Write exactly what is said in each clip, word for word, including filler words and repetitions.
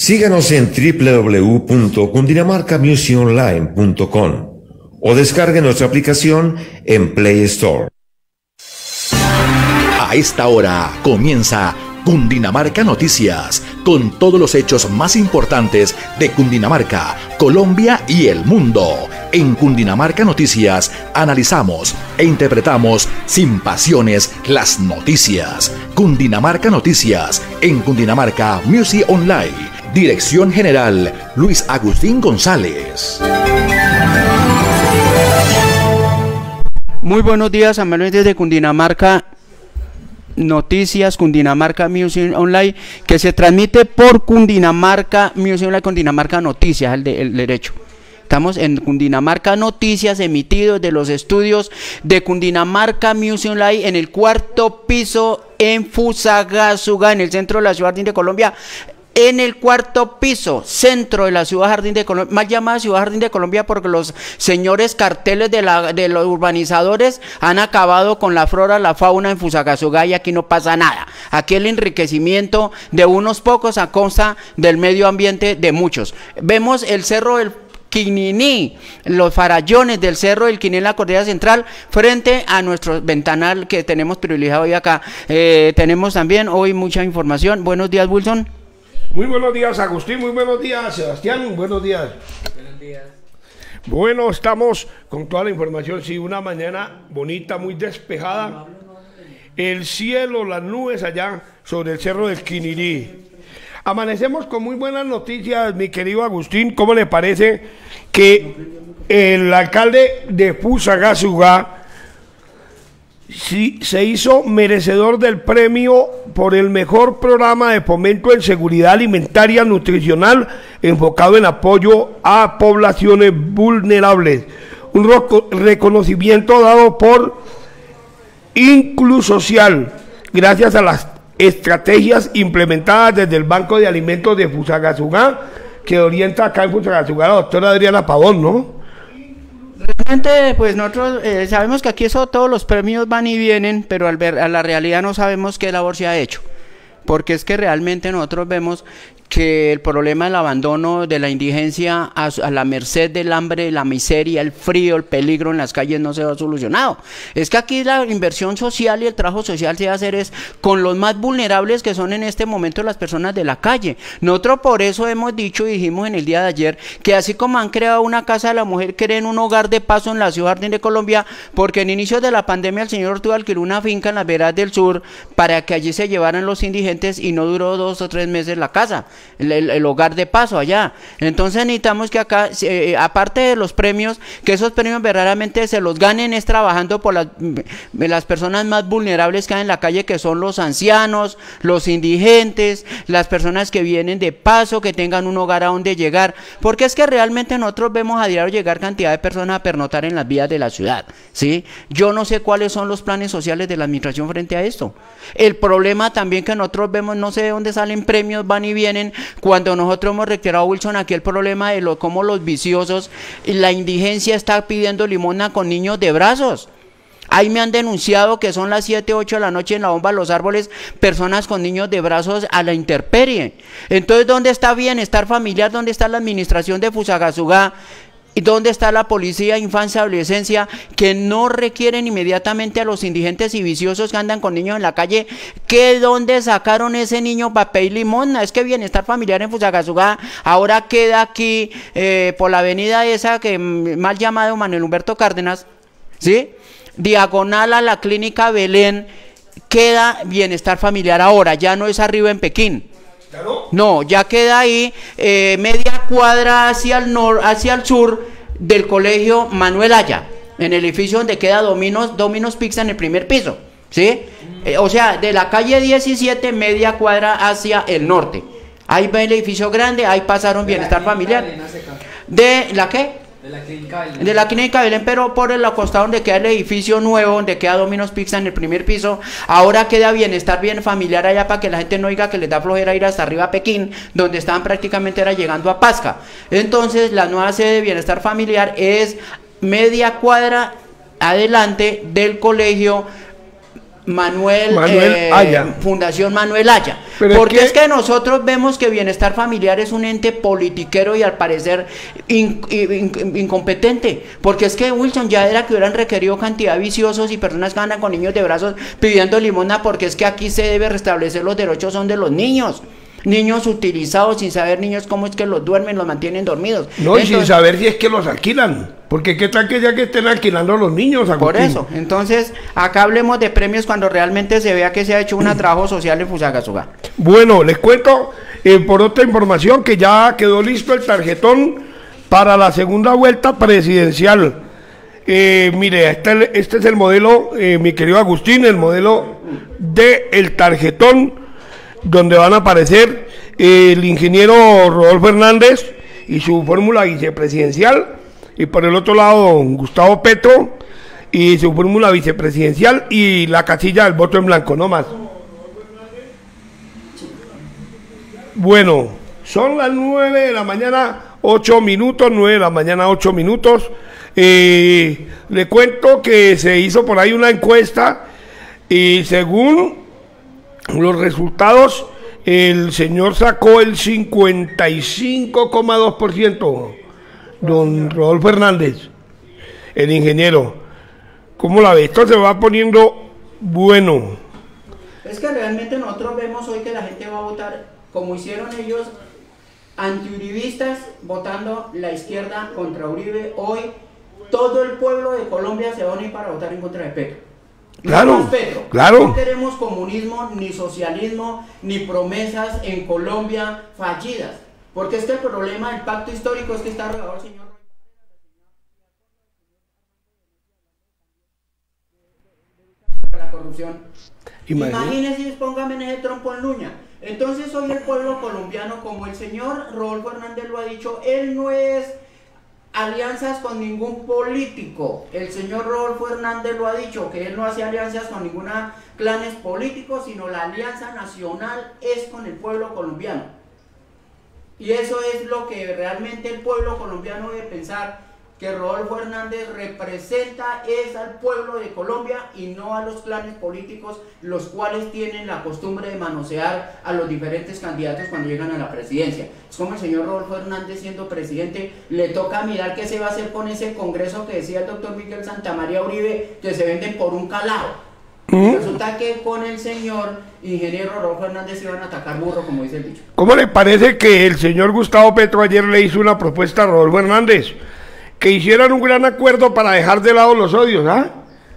Síganos en w w w punto cundinamarca music online punto com o descargue nuestra aplicación en Play Store. A esta hora comienza Cundinamarca Noticias, con todos los hechos más importantes de Cundinamarca, Colombia y el mundo. En Cundinamarca Noticias analizamos e interpretamos sin pasiones las noticias. Cundinamarca Noticias en Cundinamarca Music Online. Dirección General Luis Agustín González. Muy buenos días, amigos desde Cundinamarca Noticias, Cundinamarca Music Online, que se transmite por Cundinamarca Music Online, Cundinamarca Noticias, el, de, el derecho. Estamos en Cundinamarca Noticias, emitidos de los estudios de Cundinamarca Music Online en el cuarto piso en Fusagasugá, en el centro de la ciudad Jardín de Colombia. En el cuarto piso, centro de la ciudad Jardín de Colombia, más llamada ciudad Jardín de Colombia porque los señores carteles de, la, de los urbanizadores han acabado con la flora, la fauna en Fusagasugá y aquí no pasa nada. Aquí el enriquecimiento de unos pocos a costa del medio ambiente de muchos. Vemos el cerro del Quininí, los farallones del cerro del Quininí en la cordillera central, frente a nuestro ventanal que tenemos privilegiado hoy acá. Eh, tenemos también hoy mucha información. Buenos días, Wilson. Muy buenos días, Agustín, muy buenos días, Sebastián, buenos días. Buenos días. Bueno, estamos con toda la información, sí, una mañana bonita, muy despejada. El cielo, las nubes allá sobre el cerro del Quinirí. Amanecemos con muy buenas noticias, mi querido Agustín. ¿Cómo le parece que el alcalde de Fusagasugá sí, se hizo merecedor del premio por el mejor programa de fomento en seguridad alimentaria nutricional enfocado en apoyo a poblaciones vulnerables? Un reconocimiento dado por Inclusocial, gracias a las estrategias implementadas desde el Banco de Alimentos de Fusagasugá, que orienta acá en Fusagasugá la doctora Adriana Pavón, ¿no? Realmente, pues nosotros eh, sabemos que aquí eso, todos los premios van y vienen, pero al ver a la realidad no sabemos qué labor se ha hecho, porque es que realmente nosotros vemos que el problema del abandono, de la indigencia a, a la merced del hambre, la miseria, el frío, el peligro en las calles no se ha solucionado. Es que aquí la inversión social y el trabajo social se va a hacer es con los más vulnerables, que son en este momento las personas de la calle. Nosotros por eso hemos dicho y dijimos en el día de ayer que así como han creado una casa de la mujer, creen un hogar de paso en la ciudad Jardín de Colombia, porque en inicios de la pandemia el señor Ortúa alquiló una finca en las veredas del sur para que allí se llevaran los indigentes y no duró dos o tres meses la casa. El, el, el hogar de paso allá. Entonces necesitamos que acá, eh, aparte de los premios, que esos premios verdaderamente se los ganen es trabajando por las, las personas más vulnerables que hay en la calle, que son los ancianos, los indigentes, las personas que vienen de paso, que tengan un hogar a donde llegar, porque es que realmente nosotros vemos a diario llegar cantidad de personas a pernoctar en las vías de la ciudad, ¿sí? Yo no sé cuáles son los planes sociales de la administración frente a esto. El problema también que nosotros vemos, no sé de dónde salen premios, van y vienen, cuando nosotros hemos reiterado, Wilson, aquí el problema de lo, cómo los viciosos, la indigencia está pidiendo limosna con niños de brazos. Ahí me han denunciado que son las siete, ocho de la noche en la bomba de los árboles, personas con niños de brazos a la intemperie. Entonces, ¿dónde está bienestar familiar? ¿Dónde está la administración de Fusagasugá? ¿Y dónde está la policía, infancia, adolescencia, que no requieren inmediatamente a los indigentes y viciosos que andan con niños en la calle? ¿Que dónde sacaron ese niño para pedir limosna? Es que bienestar familiar en Fusagasugá ahora queda aquí eh, por la avenida esa que mal llamado Manuel Humberto Cárdenas, ¿sí? Diagonal a la clínica Belén, queda bienestar familiar ahora, ya no es arriba en Pekín. No, ya queda ahí eh, media cuadra hacia el nor, hacia el sur del colegio Manuel Aya, en el edificio donde queda Domino's, Domino's Pizza en el primer piso, ¿sí? Eh, o sea, de la calle diecisiete, media cuadra hacia el norte. Ahí va el edificio grande, ahí pasaron bienestar familiar. ¿De la qué? De la clínica Belén. De la clínica Belén, pero por el costado donde queda el edificio nuevo, donde queda Domino's Pizza en el primer piso, ahora queda bienestar bien familiar allá para que la gente no diga que les da flojera ir hasta arriba a Pekín, donde estaban prácticamente era llegando a Pasca. Entonces, la nueva sede de bienestar familiar es media cuadra adelante del colegio Manuel, Manuel eh, Haya. Fundación Manuel Haya. Pero es Porque que- es que nosotros vemos que Bienestar Familiar es un ente politiquero y al parecer in- in- incompetente. Porque es que, Wilson, ya era que hubieran requerido cantidad de viciosos y personas que andan con niños de brazos pidiendo limosna, porque es que aquí se debe restablecer los derechos son de los niños. Niños utilizados sin saber niños cómo es que los duermen, los mantienen dormidos. No, y sin Entonces, saber si es que los alquilan. Porque qué tal que ya que estén alquilando a los niños, Agustín. por eso, entonces, acá hablemos de premios cuando realmente se vea que se ha hecho un trabajo social en Fusagasugá. Bueno, les cuento eh, por otra información que ya quedó listo el tarjetón para la segunda vuelta presidencial. Eh, mire, este, este es el modelo, eh, mi querido Agustín, el modelo de el tarjetón, donde van a aparecer eh, el ingeniero Rodolfo Hernández y su fórmula vicepresidencial, y por el otro lado Gustavo Petro y su fórmula vicepresidencial, y la casilla del voto en blanco, no más. Bueno, son las nueve de la mañana, ocho minutos, nueve de la mañana, ocho minutos. Eh, le cuento que se hizo por ahí una encuesta y según los resultados, el señor sacó el cincuenta y cinco coma dos por ciento, don Rodolfo Hernández, el ingeniero. ¿Cómo la ve? Esto se va poniendo bueno. Es que realmente nosotros vemos hoy que la gente va a votar como hicieron ellos, antiuribistas, votando la izquierda contra Uribe. Hoy todo el pueblo de Colombia se va a unir para votar en contra de Petro. Claro, No más Petro. claro. No queremos comunismo, ni socialismo, ni promesas en Colombia fallidas. Porque es que el problema del pacto histórico es que está arreglado el señor. La corrupción. Imagínese. Imagínense, póngame en ese trompo en luña. Entonces hoy el pueblo colombiano, como el señor Rodolfo Hernández lo ha dicho, él no es alianzas con ningún político. El señor Rodolfo Hernández lo ha dicho, que él no hace alianzas con ninguna clanes políticos, sino la alianza nacional es con el pueblo colombiano. Y eso es lo que realmente el pueblo colombiano debe pensar, que Rodolfo Hernández representa es al pueblo de Colombia y no a los clanes políticos, los cuales tienen la costumbre de manosear a los diferentes candidatos cuando llegan a la presidencia. Es como el señor Rodolfo Hernández siendo presidente, le toca mirar qué se va a hacer con ese congreso que decía el doctor Miguel Santamaría Uribe, que se venden por un calado. ¿Mm? Resulta que con el señor ingeniero Rodolfo Hernández iban a atacar burro, como dice el dicho. ¿Cómo le parece que el señor Gustavo Petro ayer le hizo una propuesta a Rodolfo Hernández? Que hicieran un gran acuerdo para dejar de lado los odios, ¿ah?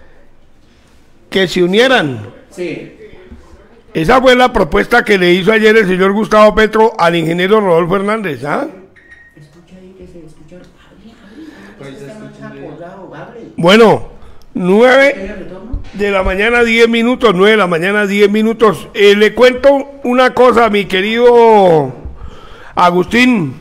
Que se unieran. Sí. Esa fue la propuesta que le hizo ayer el señor Gustavo Petro al ingeniero Rodolfo Hernández, ¿ah? Escucha ahí que se escucha. Hable, hable. Usted está más acordado, hable. Bueno, nueve ¿Tiene retorno? de la mañana, diez minutos, nueve de la mañana, diez minutos. Eh, le cuento una cosa, mi querido Agustín.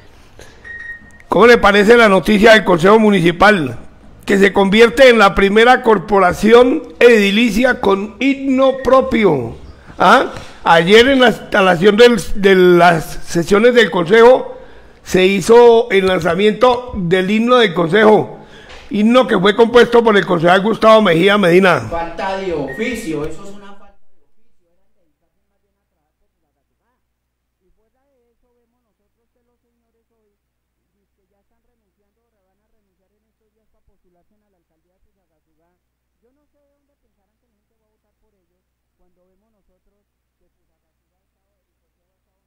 ¿Cómo le parece la noticia del Consejo Municipal? Que se convierte en la primera corporación edilicia con himno propio. ¿Ah? Ayer en la instalación del, de las sesiones del Consejo se hizo el lanzamiento del himno del Consejo. Himno que fue compuesto por el concejal Gustavo Mejía Medina. Falta de oficio, eso es una falta de oficio. Eran dedicarse más bien a trabajar por la gatujá. Y fuera de eso vemos nosotros que los señores hoy que ya están renunciando, ahora van a renunciar en estos días para postularse a la alcaldía de Fusagasugá. Yo no sé de dónde pensarán que la gente va a votar por ellos cuando vemos nosotros que Fusagasugá ha estado, el Consejo ha estado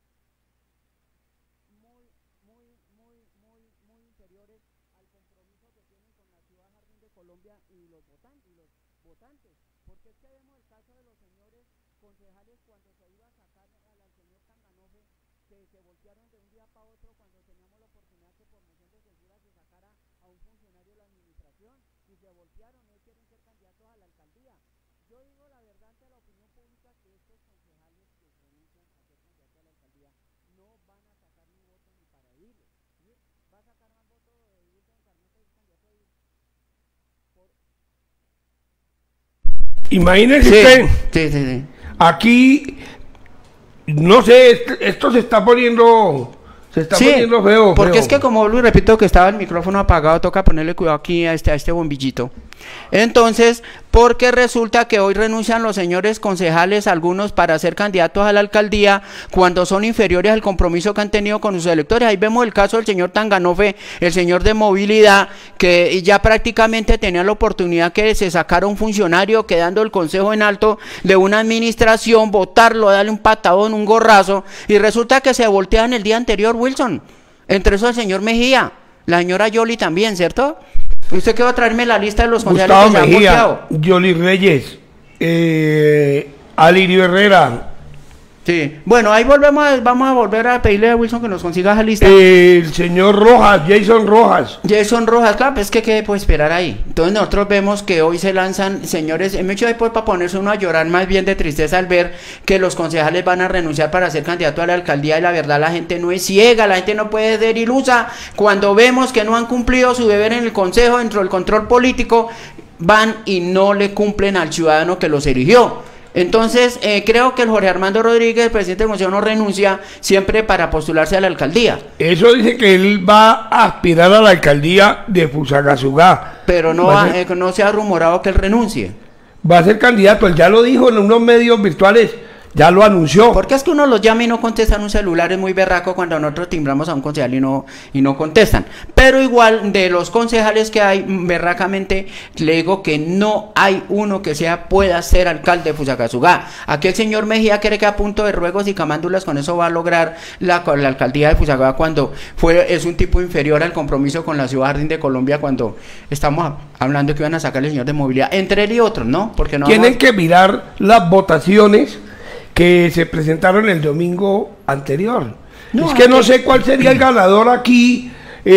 muy, muy, muy, muy, muy inferiores al compromiso que tienen con la ciudad jardín de Colombia y los votantes, y los votantes. Porque es que vemos el caso de los señores concejales cuando se iba a sacar al señor Tanganofe, que se voltearon de un día para otro cuando teníamos la oportunidad que por moción de censura se sacara a un funcionario de la administración y se voltearon, no quieren ser candidatos a la alcaldía. Yo digo la verdad ante la opinión pública que estos concejales que renuncian a ser candidatos a la alcaldía no van a sacar ni voto ni para irles. ¿Sí? Va a sacar más votos de Wilson Carmona y candidato a ir. Por... Imagínese Sí, usted, sí, sí, sí. aquí, no sé, esto, esto se está poniendo, se está Sí, poniendo feo. porque feo. es que como vuelvo y repito que estaba el micrófono apagado, toca ponerle cuidado aquí a este, a este bombillito. Entonces, porque resulta que hoy renuncian los señores concejales, algunos para ser candidatos a la alcaldía, cuando son inferiores al compromiso que han tenido con sus electores. Ahí vemos el caso del señor Tanganofe, el señor de movilidad, que ya prácticamente tenía la oportunidad que se sacara un funcionario quedando el consejo en alto de una administración, votarlo, darle un patadón, un gorrazo, y resulta que se voltean el día anterior, Wilson. Entre eso el señor Mejía, la señora Yoli también, ¿cierto? ¿Usted qué va a traerme la lista de los concejales Gustavo que se han Mejía, volteado? Yoli Reyes, eh, Alirio Herrera. Sí, bueno, ahí volvemos, a, vamos a volver a pedirle a Wilson que nos consiga esa lista. Eh, el señor Rojas, Jason Rojas. Jason Rojas, claro, pues es que qué puede esperar ahí. Entonces nosotros vemos que hoy se lanzan, señores, me hecho después para ponerse uno a llorar más bien de tristeza al ver que los concejales van a renunciar para ser candidato a la alcaldía, y la verdad la gente no es ciega, la gente no puede ser ilusa. Cuando vemos que no han cumplido su deber en el consejo, dentro del control político, van y no le cumplen al ciudadano que los eligió. Entonces, eh, creo que el Jorge Armando Rodríguez, el presidente del Consejo, no renuncia siempre para postularse a la alcaldía. Eso dice que él va a aspirar a la alcaldía de Fusagasugá. Pero no, Va ha, a ser, eh, no se ha rumorado que él renuncie. va a ser candidato, él ya lo dijo en unos medios virtuales, ya lo anunció. Porque es que uno los llama y no contestan un celular, es muy berraco cuando nosotros timbramos a un concejal y no, y no contestan. Pero igual, de los concejales que hay, berracamente, le digo que no hay uno que sea pueda ser alcalde de Fusagasugá. Aquí el señor Mejía cree que a punto de ruegos y camándulas con eso va a lograr la, la alcaldía de Fusagasugá, cuando fue, es un tipo inferior al compromiso con la ciudad Jardín de Colombia, cuando estamos hablando que iban a sacar el señor de movilidad, entre él y otros, ¿no? Porque no Tienen vamos... que mirar las votaciones que se presentaron el domingo anterior. No, es que no que... sé cuál sería el ganador aquí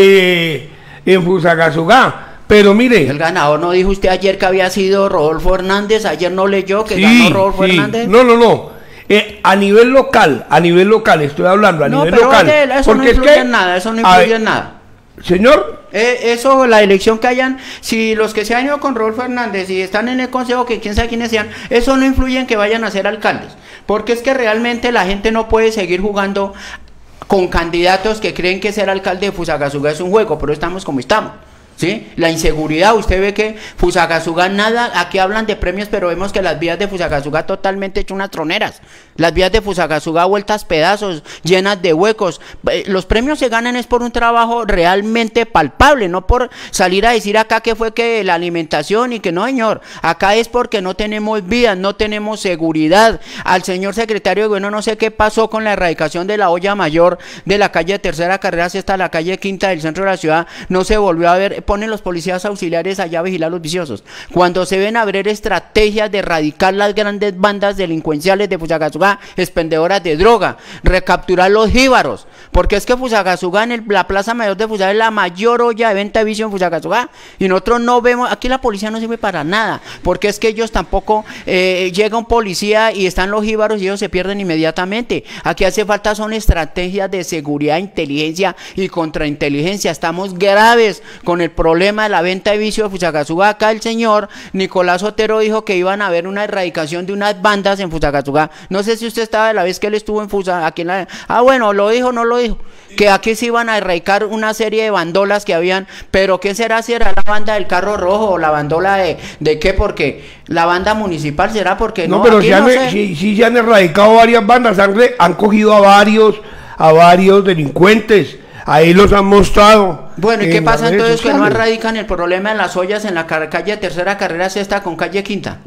eh, en Fusagasugá, pero mire. El ganador, ¿no dijo usted ayer que había sido Rodolfo Hernández? Ayer no leyó que sí, ganó Rodolfo sí. Hernández. No, no, no. Eh, a nivel local, a nivel local, estoy hablando a No, nivel pero local. oye, eso no porque influye es que, en nada, eso no a influye ver, en nada. Señor, Eh, eso, la elección que hayan, si los que se han ido con Rodolfo Hernández y están en el consejo, que quién sabe quiénes sean, eso no influye en que vayan a ser alcaldes, porque es que realmente la gente no puede seguir jugando con candidatos que creen que ser alcalde de Fusagasugá es un juego, pero estamos como estamos. ¿Sí? La inseguridad, usted ve que Fusagasugá nada, aquí hablan de premios, pero vemos que las vías de Fusagasugá totalmente hechas unas troneras, las vías de Fusagasugá vueltas pedazos, llenas de huecos. Los premios se ganan es por un trabajo realmente palpable, no por salir a decir acá que fue que la alimentación y que no, señor, acá es porque no tenemos vías, no tenemos seguridad. Al señor secretario de gobierno no sé qué pasó con la erradicación de la olla mayor de la calle Tercera Carrera hasta la calle Quinta del centro de la ciudad, no se volvió a ver. Ponen los policías auxiliares allá a vigilar a los viciosos. Cuando se ven a ver estrategias de erradicar las grandes bandas delincuenciales de Fusagasugá, expendedoras de droga, recapturar los jíbaros, porque es que Fusagasugá, en el, la plaza mayor de Fusagasugá, es la mayor olla de venta de vicio en Fusagasugá, y nosotros no vemos, aquí la policía no sirve para nada, porque es que ellos tampoco, eh, llega un policía y están los jíbaros y ellos se pierden inmediatamente. Aquí hace falta son estrategias de seguridad, inteligencia y contrainteligencia. Estamos graves con el problema de la venta de vicio de Fusagasugá. Acá el señor Nicolás Otero dijo que iban a haber una erradicación de unas bandas en Fusagasugá. No sé si usted estaba de la vez que él estuvo en Fusagasugá, aquí en la... Ah, bueno, lo dijo, no lo dijo. Que aquí se iban a erradicar una serie de bandolas que habían, pero ¿qué será si era la banda del carro rojo o la bandola de, de qué? Porque la banda municipal será porque no, no pero aquí si, no han, sé. si, si se han erradicado varias bandas, han, han cogido a varios, a varios delincuentes. Ahí los han mostrado. Bueno, ¿y qué pasa entonces que no sociales. erradican el problema de las ollas en la calle Tercera Carrera Sexta con calle Quinta?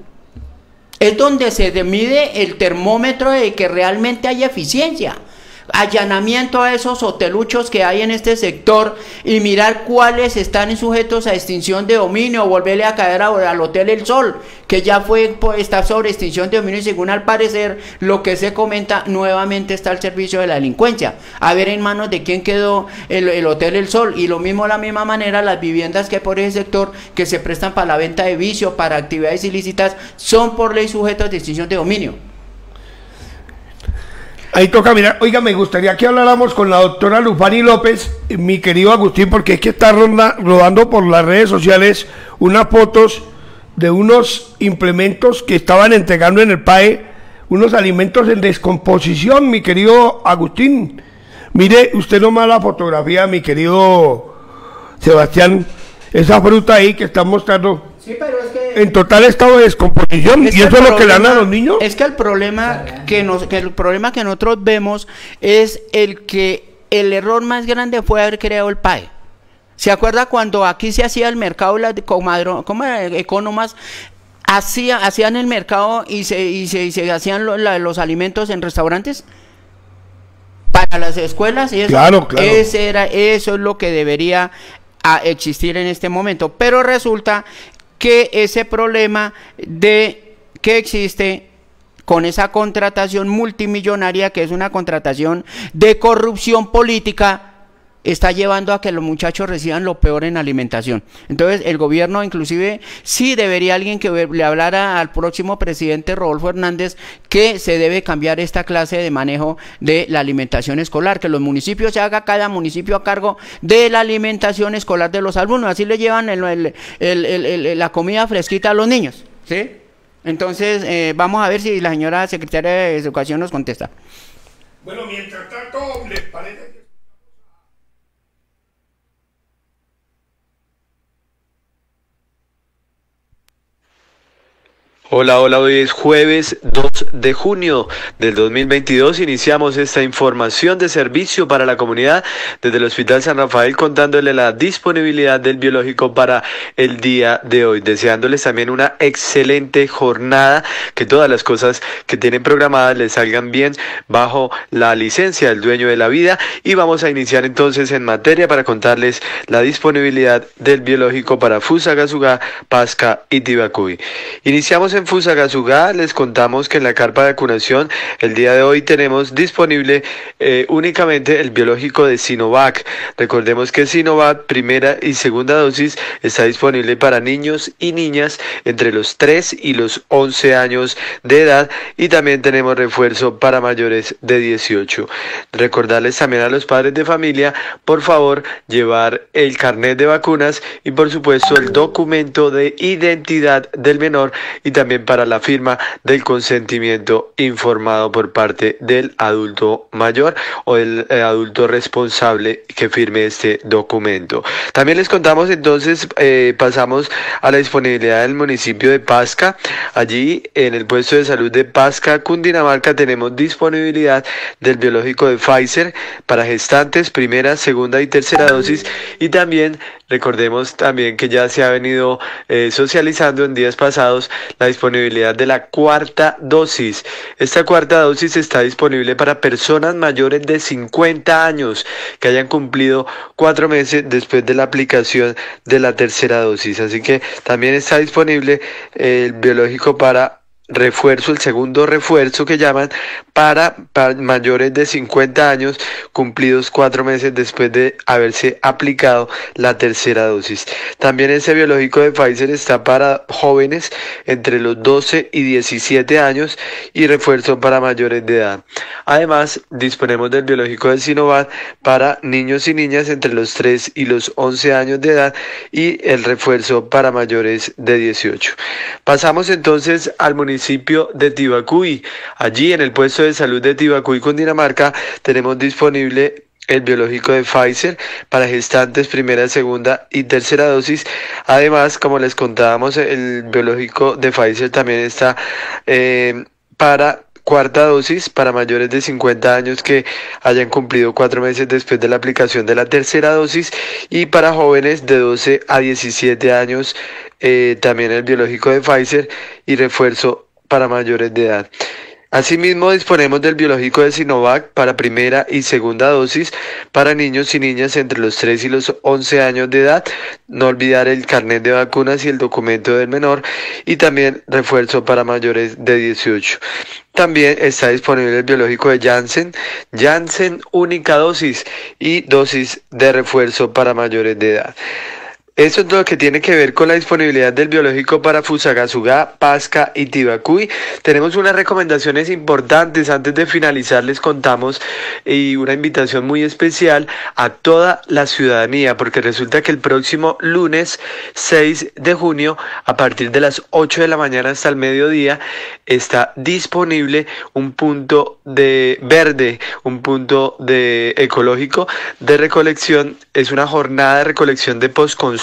Es donde se mide el termómetro de que realmente hay eficiencia. Allanamiento a esos hoteluchos que hay en este sector y mirar cuáles están sujetos a extinción de dominio, volverle a caer a, al Hotel El Sol, que ya fue, pues, está sobre extinción de dominio y según al parecer lo que se comenta, nuevamente está al servicio de la delincuencia. A ver en manos de quién quedó el, el Hotel El Sol, y lo mismo de la misma manera las viviendas que hay por ese sector que se prestan para la venta de vicio, para actividades ilícitas, son por ley sujetos de extinción de dominio. Ahí toca mirar. Oiga, me gustaría que habláramos con la doctora Lufani López, mi querido Agustín, porque es que está ronda, rodando por las redes sociales unas fotos de unos implementos que estaban entregando en el P A E, unos alimentos en descomposición, mi querido Agustín. Mire usted nomás la fotografía, mi querido Sebastián, esa fruta ahí que están mostrando. Sí, pero es que en total estado de descomposición, es y eso el es lo que le dan a problema- los niños. Es que el problema que nos, que el problema que nosotros vemos es el que el error más grande fue haber creado el P A E. ¿Se acuerda cuando aquí se hacía el mercado, las comadro, ¿cómo era? Economas hacía, hacían el mercado y se, y se, y se hacían lo- la- los alimentos en restaurantes? Para las escuelas y eso, Claro, claro. ese era, eso es lo que debería a existir en este momento, pero resulta que ese problema de que existe con esa contratación multimillonaria, que es una contratación de corrupción política, está llevando a que los muchachos reciban lo peor en alimentación. Entonces el gobierno, inclusive, sí debería alguien que le hablara al próximo presidente Rodolfo Hernández que se debe cambiar esta clase de manejo de la alimentación escolar, que los municipios se haga cada municipio a cargo de la alimentación escolar de los alumnos, así le llevan el, el, el, el, el, la comida fresquita a los niños, ¿sí? Entonces eh, vamos a ver si la señora secretaria de Educación nos contesta. Bueno, mientras tanto, ¿les parece que... Hola, hola, hoy es jueves dos de junio del dos mil veintidós. Iniciamos esta información de servicio para la comunidad desde el Hospital San Rafael, contándole la disponibilidad del biológico para el día de hoy, deseándoles también una excelente jornada, que todas las cosas que tienen programadas les salgan bien bajo la licencia del dueño de la vida. Y vamos a iniciar entonces en materia para contarles la disponibilidad del biológico para Fusagasugá, Pasca y Tibacuy. Iniciamos en Fusagasugá, les contamos que en la carpa de vacunación el día de hoy tenemos disponible eh, únicamente el biológico de Sinovac. Recordemos que Sinovac primera y segunda dosis está disponible para niños y niñas entre los tres y los once años de edad, y también tenemos refuerzo para mayores de dieciocho. Recordarles también a los padres de familia, por favor, llevar el carnet de vacunas y por supuesto el documento de identidad del menor, y también para la firma del consentimiento informado por parte del adulto mayor o del eh, adulto responsable que firme este documento. También les contamos entonces, eh, pasamos a la disponibilidad del municipio de Pasca. Allí en el puesto de salud de Pasca, Cundinamarca, tenemos disponibilidad del biológico de Pfizer para gestantes, primera, segunda y tercera dosis, y también recordemos también que ya se ha venido eh, socializando en días pasados la disponibilidad de la cuarta dosis. Esta cuarta dosis está disponible para personas mayores de cincuenta años que hayan cumplido cuatro meses después de la aplicación de la tercera dosis. Así que también está disponible el biológico para refuerzo, el segundo refuerzo que llaman, para, para mayores de cincuenta años cumplidos cuatro meses después de haberse aplicado la tercera dosis. También ese biológico de Pfizer está para jóvenes entre los doce y diecisiete años y refuerzo para mayores de edad. Además, disponemos del biológico de Sinovac para niños y niñas entre los tres y los once años de edad y el refuerzo para mayores de dieciocho. Pasamos entonces al municipio de Tibacuy. Allí en el puesto de salud de Tibacuy, Cundinamarca, tenemos disponible el biológico de Pfizer para gestantes primera, segunda y tercera dosis. Además, como les contábamos, el biológico de Pfizer también está eh, para cuarta dosis para mayores de cincuenta años que hayan cumplido cuatro meses después de la aplicación de la tercera dosis, y para jóvenes de doce a diecisiete años eh, también el biológico de Pfizer y refuerzo para mayores de edad. Asimismo, disponemos del biológico de Sinovac para primera y segunda dosis para niños y niñas entre los tres y los once años de edad. No olvidar el carnet de vacunas y el documento del menor, y también refuerzo para mayores de dieciocho. También está disponible el biológico de Janssen, Janssen única dosis y dosis de refuerzo para mayores de edad. Eso es lo que tiene que ver con la disponibilidad del biológico para Fusagasugá, Pasca y Tibacuy. Tenemos unas recomendaciones importantes. Antes de finalizar, les contamos y una invitación muy especial a toda la ciudadanía, porque resulta que el próximo lunes seis de junio, a partir de las ocho de la mañana hasta el mediodía, está disponible un punto de verde, un punto de ecológico de recolección. Es una jornada de recolección de postconsumo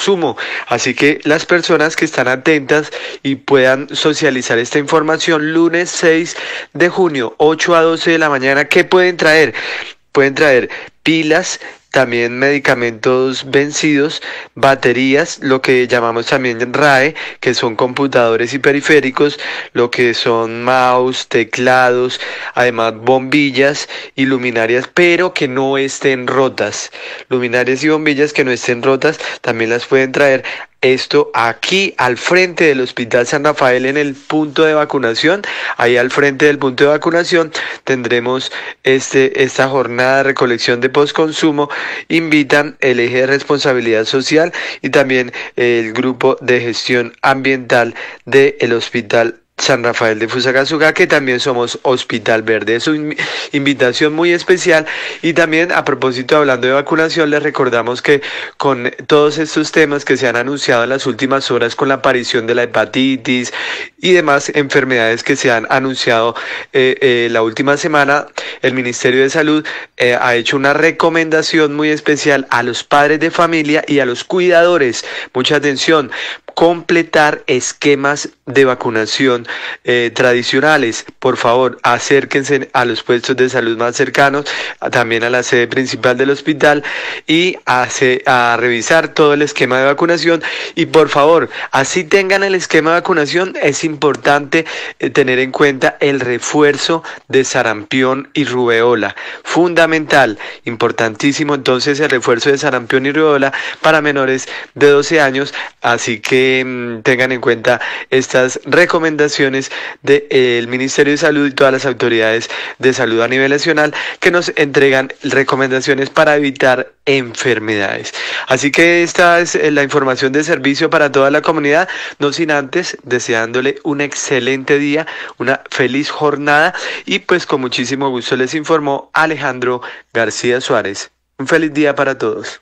postconsumo. Así que las personas que están atentas y puedan socializar esta información, lunes seis de junio, ocho a doce de la mañana, ¿qué pueden traer? Pueden traer pilas, también medicamentos vencidos, baterías, lo que llamamos también R A E, que son computadores y periféricos, lo que son mouse, teclados, además bombillas y luminarias, pero que no estén rotas. Luminarias y bombillas que no estén rotas también las pueden traer. Esto aquí al frente del Hospital San Rafael, en el punto de vacunación. Ahí al frente del punto de vacunación tendremos este, esta jornada de recolección de postconsumo. Invitan el eje de responsabilidad social y también el grupo de gestión ambiental del Hospital San Rafael de Fusagasugá, que también somos Hospital Verde. Es una invitación muy especial. Y también, a propósito, hablando de vacunación, les recordamos que con todos estos temas que se han anunciado en las últimas horas, con la aparición de la hepatitis y demás enfermedades que se han anunciado eh, eh, la última semana, el Ministerio de Salud eh, ha hecho una recomendación muy especial a los padres de familia y a los cuidadores. Mucha atención. Completar esquemas de vacunación eh, tradicionales. Por favor, acérquense a los puestos de salud más cercanos, también a la sede principal del hospital, y a, a revisar todo el esquema de vacunación. Y por favor, así tengan el esquema de vacunación, es importante eh, tener en cuenta el refuerzo de sarampión y rubeola. Fundamental, importantísimo entonces el refuerzo de sarampión y rubeola para menores de doce años, así que tengan en cuenta estas recomendaciones del Ministerio de Salud y todas las autoridades de salud a nivel nacional, que nos entregan recomendaciones para evitar enfermedades. Así que esta es la información de servicio para toda la comunidad, no sin antes deseándole un excelente día, una feliz jornada, y pues con muchísimo gusto les informó Alejandro García Suárez. Un feliz día para todos.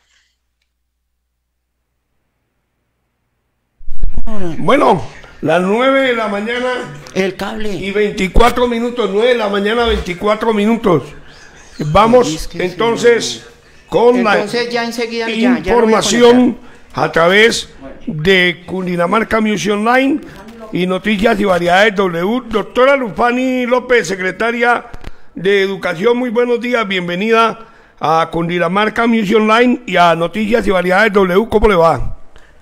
Bueno, las nueve de la mañana el cable y veinticuatro minutos, nueve de la mañana, veinticuatro minutos. Vamos es que entonces sí. con entonces, la ya enseguida, información ya, ya a través de Cundinamarca Music Online y Noticias y Variedades W. Doctora Lupani López, secretaria de Educación, muy buenos días, bienvenida a Cundinamarca Music Online y a Noticias y Variedades W. ¿Cómo le va?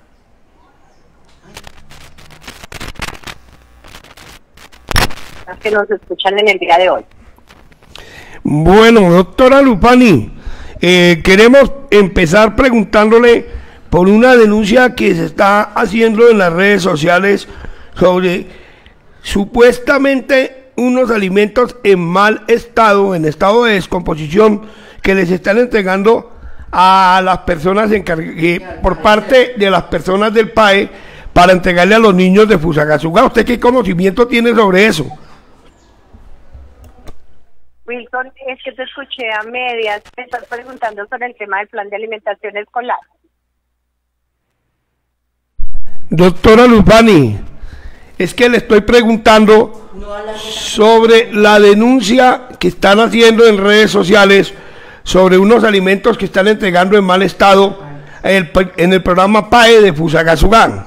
Que nos escuchan en el día de hoy. Bueno, doctora Lupani, eh, queremos empezar preguntándole por una denuncia que se está haciendo en las redes sociales sobre supuestamente unos alimentos en mal estado, en estado de descomposición, que les están entregando a las personas encargadas por parte de las personas del P A E para entregarle a los niños de Fusagasugá. ¿Usted qué conocimiento tiene sobre eso? Wilson, es que te escuché a medias, te estás preguntando sobre el tema del plan de alimentación escolar. Doctora Lupani, es que le estoy preguntando sobre la denuncia que están haciendo en redes sociales sobre unos alimentos que están entregando en mal estado en el, en el programa P A E de Fusagasugá.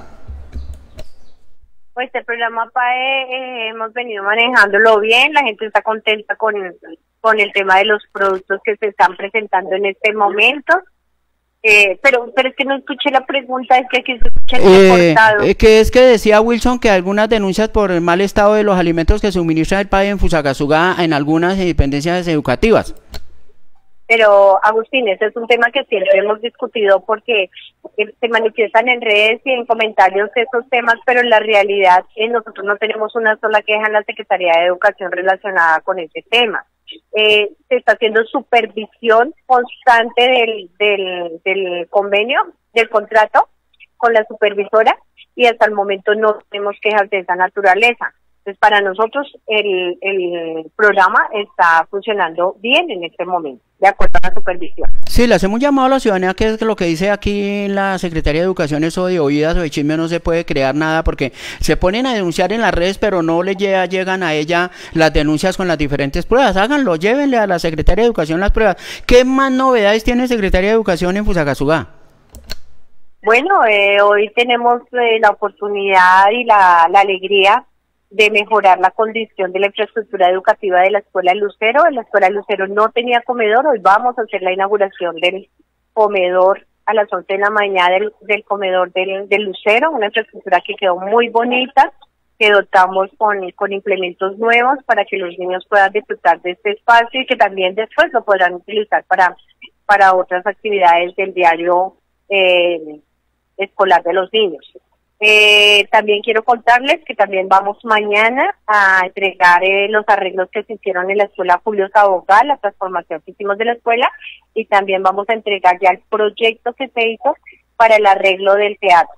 Pues el programa P A E eh, hemos venido manejándolo bien, la gente está contenta con, con el tema de los productos que se están presentando en este momento, eh, pero pero es que no escuché la pregunta, es que aquí se escucha eh, eh, que es que decía Wilson que algunas denuncias por el mal estado de los alimentos que suministra el P A E en Fusagasugá en algunas dependencias educativas. Pero, Agustín, ese es un tema que siempre hemos discutido porque se manifiestan en redes y en comentarios esos temas, pero en la realidad eh, nosotros no tenemos una sola queja en la Secretaría de Educación relacionada con ese tema. Eh, se está haciendo supervisión constante del, del, del convenio, del contrato con la supervisora, y hasta el momento no tenemos quejas de esa naturaleza. Entonces, para nosotros el, el programa está funcionando bien en este momento, de acuerdo a la supervisión. Sí, le hacemos un llamado a la ciudadanía, que es lo que dice aquí la Secretaría de Educación, eso de oídas o de chisme no se puede crear nada, porque se ponen a denunciar en las redes, pero no le llega, llegan a ella las denuncias con las diferentes pruebas. Háganlo, llévenle a la Secretaría de Educación las pruebas. ¿Qué más novedades tiene Secretaría de Educación en Fusagasugá? Bueno, eh, hoy tenemos eh, la oportunidad y la, la alegría de mejorar la condición de la infraestructura educativa de la Escuela Lucero. La Escuela Lucero no tenía comedor, hoy vamos a hacer la inauguración del comedor a las once de la mañana del, del comedor del, del Lucero, una infraestructura que quedó muy bonita, que dotamos con, con implementos nuevos para que los niños puedan disfrutar de este espacio y que también después lo podrán utilizar para, para otras actividades del diario eh, escolar de los niños. Eh, también quiero contarles que también vamos mañana a entregar eh, los arreglos que se hicieron en la escuela Julio Sabogal, la transformación que hicimos de la escuela, y también vamos a entregar ya el proyecto que se hizo para el arreglo del teatro.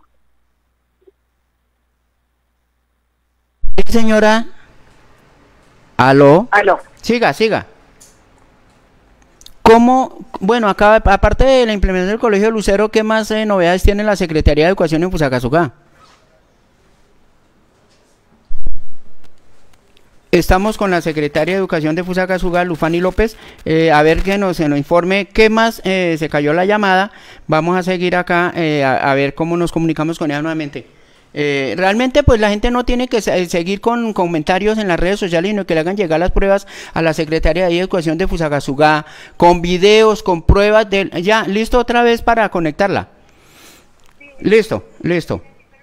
Sí, señora. Aló. Aló. Siga, siga. ¿Cómo, bueno, acá, aparte de la implementación del Colegio Lucero, qué más eh, novedades tiene la Secretaría de Educación en Fusagasugá? Estamos con la Secretaria de Educación de Fusagasugá, Lufani López, eh, a ver que nos, se nos informe qué más eh, se cayó la llamada. Vamos a seguir acá eh, a, a ver cómo nos comunicamos con ella nuevamente. Eh, realmente pues la gente no tiene que se seguir con comentarios en las redes sociales, sino que le hagan llegar las pruebas a la Secretaría de Educación de Fusagasugá, con videos, con pruebas de... Ya, listo otra vez para conectarla. Listo, listo.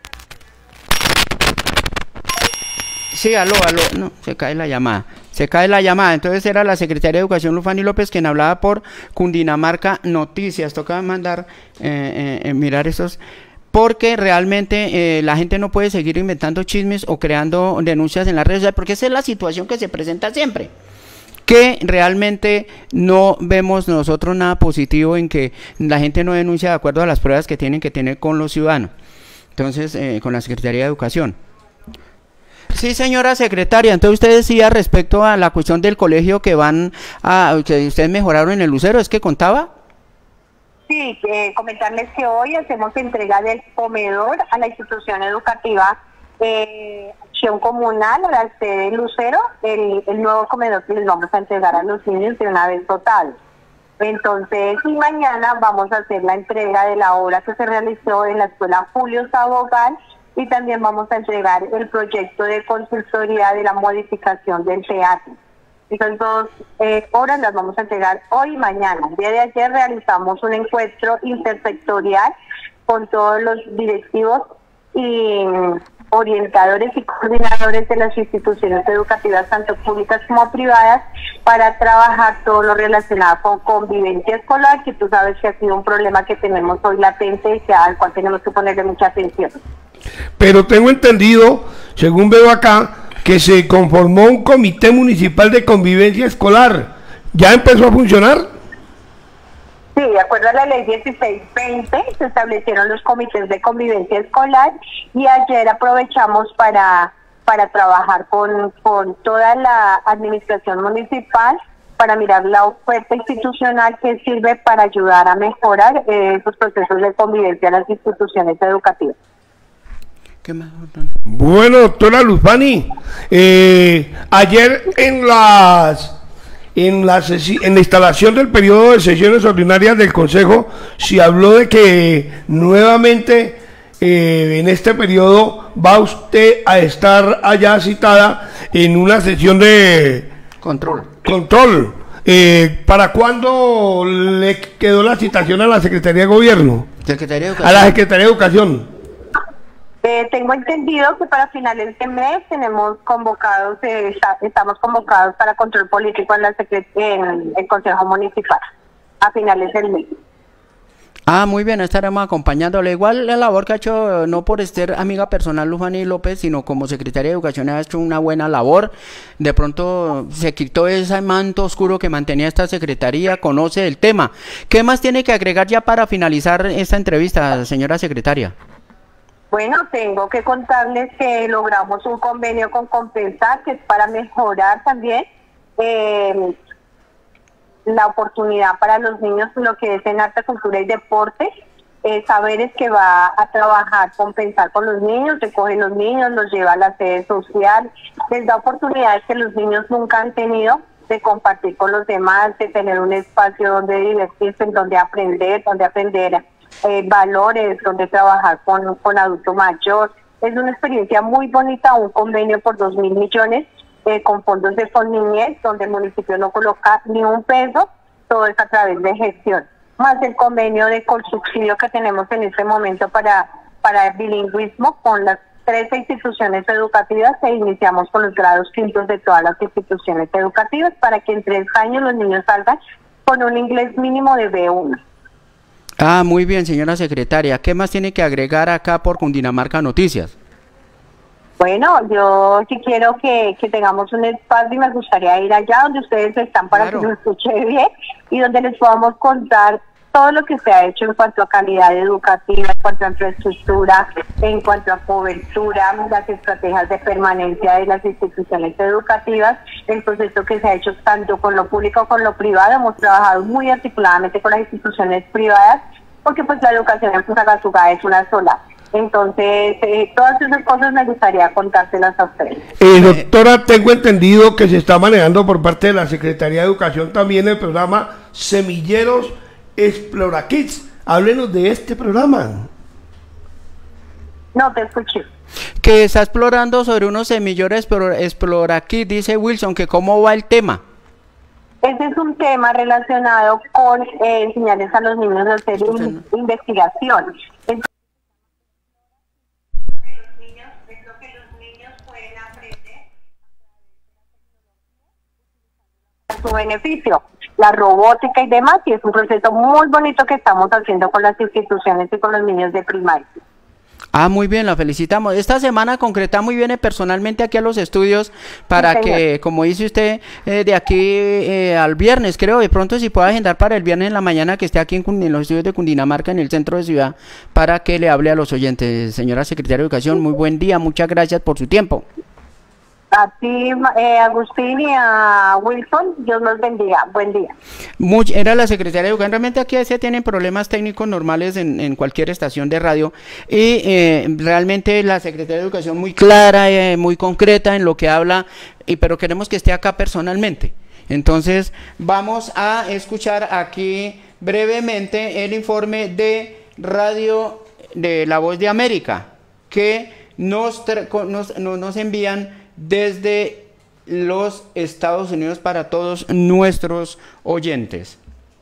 Sí, aló, aló, no, se cae la llamada, se cae la llamada. Entonces era la Secretaria de Educación Lufani López quien hablaba por Cundinamarca Noticias. Toca mandar, eh, eh, mirar esos, porque realmente eh, la gente no puede seguir inventando chismes o creando denuncias en las redes sociales, porque esa es la situación que se presenta siempre, que realmente no vemos nosotros nada positivo en que la gente no denuncia de acuerdo a las pruebas que tienen que tener con los ciudadanos. Entonces, eh, con la Secretaría de Educación. Sí, señora secretaria, entonces usted decía respecto a la cuestión del colegio que van a, que ustedes mejoraron en el Lucero, ¿es que contaba? Sí, eh, comentarles que hoy hacemos entrega del comedor a la institución educativa eh, Acción Comunal, a la sede de Lucero, el, el nuevo comedor que les vamos a entregar a los niños de una vez total. Entonces, y mañana vamos a hacer la entrega de la obra que se realizó en la escuela Julio Sabogal, y también vamos a entregar el proyecto de consultoría de la modificación del teatro. Esas dos eh, obras las vamos a entregar hoy y mañana. El día de ayer realizamos un encuentro intersectorial con todos los directivos y orientadores y coordinadores de las instituciones educativas, tanto públicas como privadas, para trabajar todo lo relacionado con convivencia escolar, que tú sabes que ha sido un problema que tenemos hoy latente y al cual tenemos que ponerle mucha atención. Pero tengo entendido, según veo acá, que se conformó un comité municipal de convivencia escolar. ¿Ya empezó a funcionar? Sí, de acuerdo a la ley dieciséis veinte se establecieron los comités de convivencia escolar y ayer aprovechamos para, para trabajar con, con toda la administración municipal para mirar la oferta institucional que sirve para ayudar a mejorar eh, esos procesos de convivencia en las instituciones educativas. ¿Qué más? Bueno, doctora Lufani, eh, ayer en las en la en la instalación del periodo de sesiones ordinarias del Consejo se habló de que nuevamente eh, en este periodo va usted a estar allá citada en una sesión de control. Control. Eh, ¿Para cuándo le quedó la citación a la Secretaría de Gobierno? Secretaría de Educación. A la Secretaría de Educación. Eh, tengo entendido que para finales de mes tenemos convocados, eh, está, estamos convocados para control político en, la en el Consejo Municipal, a finales del mes. Ah, muy bien, estaremos acompañándole. Igual la labor que ha hecho, no por ser amiga personal Lufani López, sino como secretaria de Educación ha hecho una buena labor. De pronto se quitó ese manto oscuro que mantenía esta secretaría, conoce el tema. ¿Qué más tiene que agregar ya para finalizar esta entrevista, señora secretaria? Bueno, tengo que contarles que logramos un convenio con Compensar, que es para mejorar también eh, la oportunidad para los niños en lo que es en arte, cultura y deporte. Eh, saberes que va a trabajar Compensar con los niños, recoge los niños, los lleva a la sede social, les da oportunidades que los niños nunca han tenido de compartir con los demás, de tener un espacio donde divertirse, donde aprender, donde aprender eh, valores, donde trabajar con, con adulto mayor. Es una experiencia muy bonita, un convenio por dos mil millones eh, con fondos de Fonniñez, donde el municipio no coloca ni un peso, todo es a través de gestión, más el convenio de Colsubsidio que tenemos en este momento para, para el bilingüismo con las trece instituciones educativas e iniciamos con los grados quintos de todas las instituciones educativas para que en tres años los niños salgan con un inglés mínimo de B uno. Ah, muy bien, señora secretaria. ¿Qué más tiene que agregar acá por Cundinamarca Noticias? Bueno, yo sí quiero que, que tengamos un espacio y me gustaría ir allá donde ustedes están para claro. que nos escuche bien y donde les podamos contar todo lo que se ha hecho en cuanto a calidad educativa, en cuanto a infraestructura, en cuanto a cobertura, las estrategias de permanencia de las instituciones educativas, el proceso que se ha hecho tanto con lo público como con lo privado. Hemos trabajado muy articuladamente con las instituciones privadas, porque pues la educación en Fusagasugá es una sola. Entonces, eh, todas esas cosas me gustaría contárselas a ustedes. Eh, doctora, tengo entendido que se está manejando por parte de la Secretaría de Educación también el programa Semilleros Explora Kids. Háblenos de este programa. No te escuché. Que está explorando sobre unos semilleros Explora Kids, dice Wilson, que cómo va el tema. Ese es un tema relacionado con eh, enseñarles a los niños a hacer in investigación. Entonces, su beneficio, la robótica y demás, y es un proceso muy bonito que estamos haciendo con las instituciones y con los niños de primaria. Ah, muy bien, la felicitamos. Esta semana concretamos y viene personalmente aquí a los estudios para sí, que, como dice usted, eh, de aquí eh, al viernes, creo, de pronto si puede agendar para el viernes en la mañana que esté aquí en, en los estudios de Cundinamarca, en el centro de ciudad, para que le hable a los oyentes. Señora Secretaria de Educación, muy buen día, muchas gracias por su tiempo. A ti, eh, Agustín, y a Wilson, Dios los bendiga. Buen día. Muy, era la secretaria de Educación. Realmente aquí se tienen problemas técnicos normales en, en cualquier estación de radio. Y eh, realmente la secretaria de Educación muy clara, eh, muy concreta en lo que habla, y pero queremos que esté acá personalmente. Entonces, vamos a escuchar aquí brevemente el informe de Radio de La Voz de América, que nos, nos, nos envían desde los Estados Unidos para todos nuestros oyentes.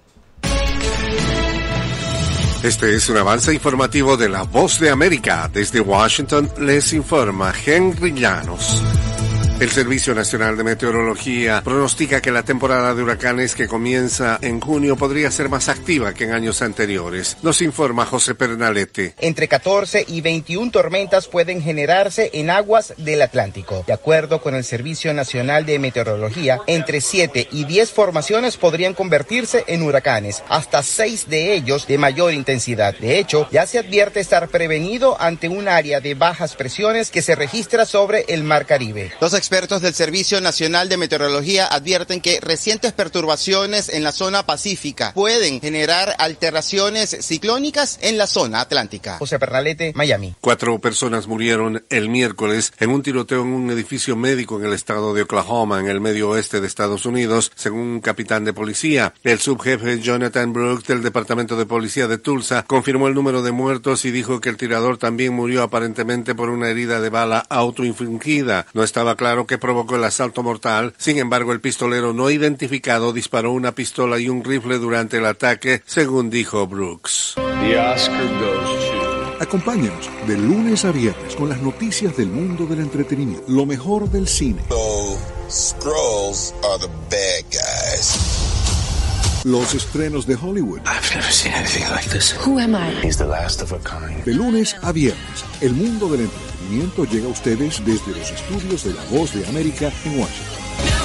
Este es un avance informativo de La Voz de América. Desde Washington les informa Henry Llanos. El Servicio Nacional de Meteorología pronostica que la temporada de huracanes que comienza en junio podría ser más activa que en años anteriores. Nos informa José Pernalete. Entre catorce y veintiuna tormentas pueden generarse en aguas del Atlántico. De acuerdo con el Servicio Nacional de Meteorología, entre siete y diez formaciones podrían convertirse en huracanes, hasta seis de ellos de mayor intensidad. De hecho, ya se advierte estar prevenido ante un área de bajas presiones que se registra sobre el Mar Caribe. Los expertos del Servicio Nacional de Meteorología advierten que recientes perturbaciones en la zona pacífica pueden generar alteraciones ciclónicas en la zona atlántica. José Pernalete, Miami. Cuatro personas murieron el miércoles en un tiroteo en un edificio médico en el estado de Oklahoma, en el medio oeste de Estados Unidos, según un capitán de policía. El subjefe Jonathan Brooks del Departamento de Policía de Tulsa confirmó el número de muertos y dijo que el tirador también murió aparentemente por una herida de bala autoinfligida. No estaba claro que provocó el asalto mortal. Sin embargo, el pistolero no identificado disparó una pistola y un rifle durante el ataque, según dijo Brooks. The Oscar goes to... Acompáñanos de lunes a viernes con las noticias del mundo del entretenimiento, lo mejor del cine. So, Skrulls are the bad guys. Los estrenos de Hollywood. I've never seen anything like this. Who am I? He's the last of a kind. De lunes a viernes, el mundo del entretenimiento llega a ustedes desde los estudios de La Voz de América en Washington.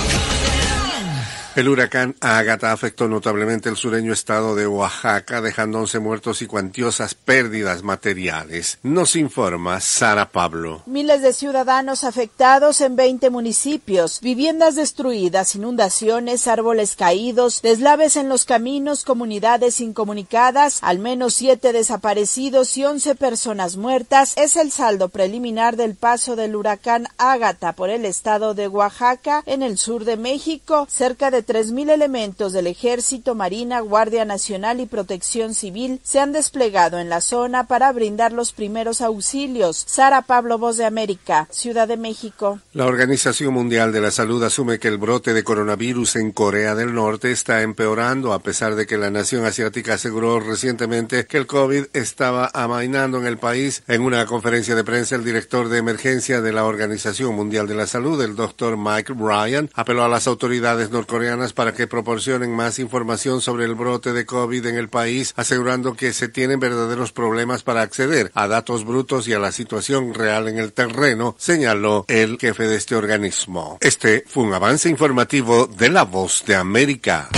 El huracán Ágata afectó notablemente el sureño estado de Oaxaca, dejando once muertos y cuantiosas pérdidas materiales. Nos informa Sara Pablo. Miles de ciudadanos afectados en veinte municipios, viviendas destruidas, inundaciones, árboles caídos, deslaves en los caminos, comunidades incomunicadas, al menos siete desaparecidos y once personas muertas. Es el saldo preliminar del paso del huracán Ágata por el estado de Oaxaca, en el sur de México. Cerca de tres mil elementos del Ejército, Marina, Guardia Nacional y Protección Civil se han desplegado en la zona para brindar los primeros auxilios. Sara Pablo, Voz de América, Ciudad de México. La Organización Mundial de la Salud asume que el brote de coronavirus en Corea del Norte está empeorando, a pesar de que la nación asiática aseguró recientemente que el COVID estaba amainando en el país. En una conferencia de prensa, el director de emergencia de la Organización Mundial de la Salud, el doctor Mike Ryan, apeló a las autoridades norcoreanas para que proporcionen más información sobre el brote de COVID en el país, asegurando que se tienen verdaderos problemas para acceder a datos brutos y a la situación real en el terreno, señaló el jefe de este organismo. Este fue un avance informativo de La Voz de América.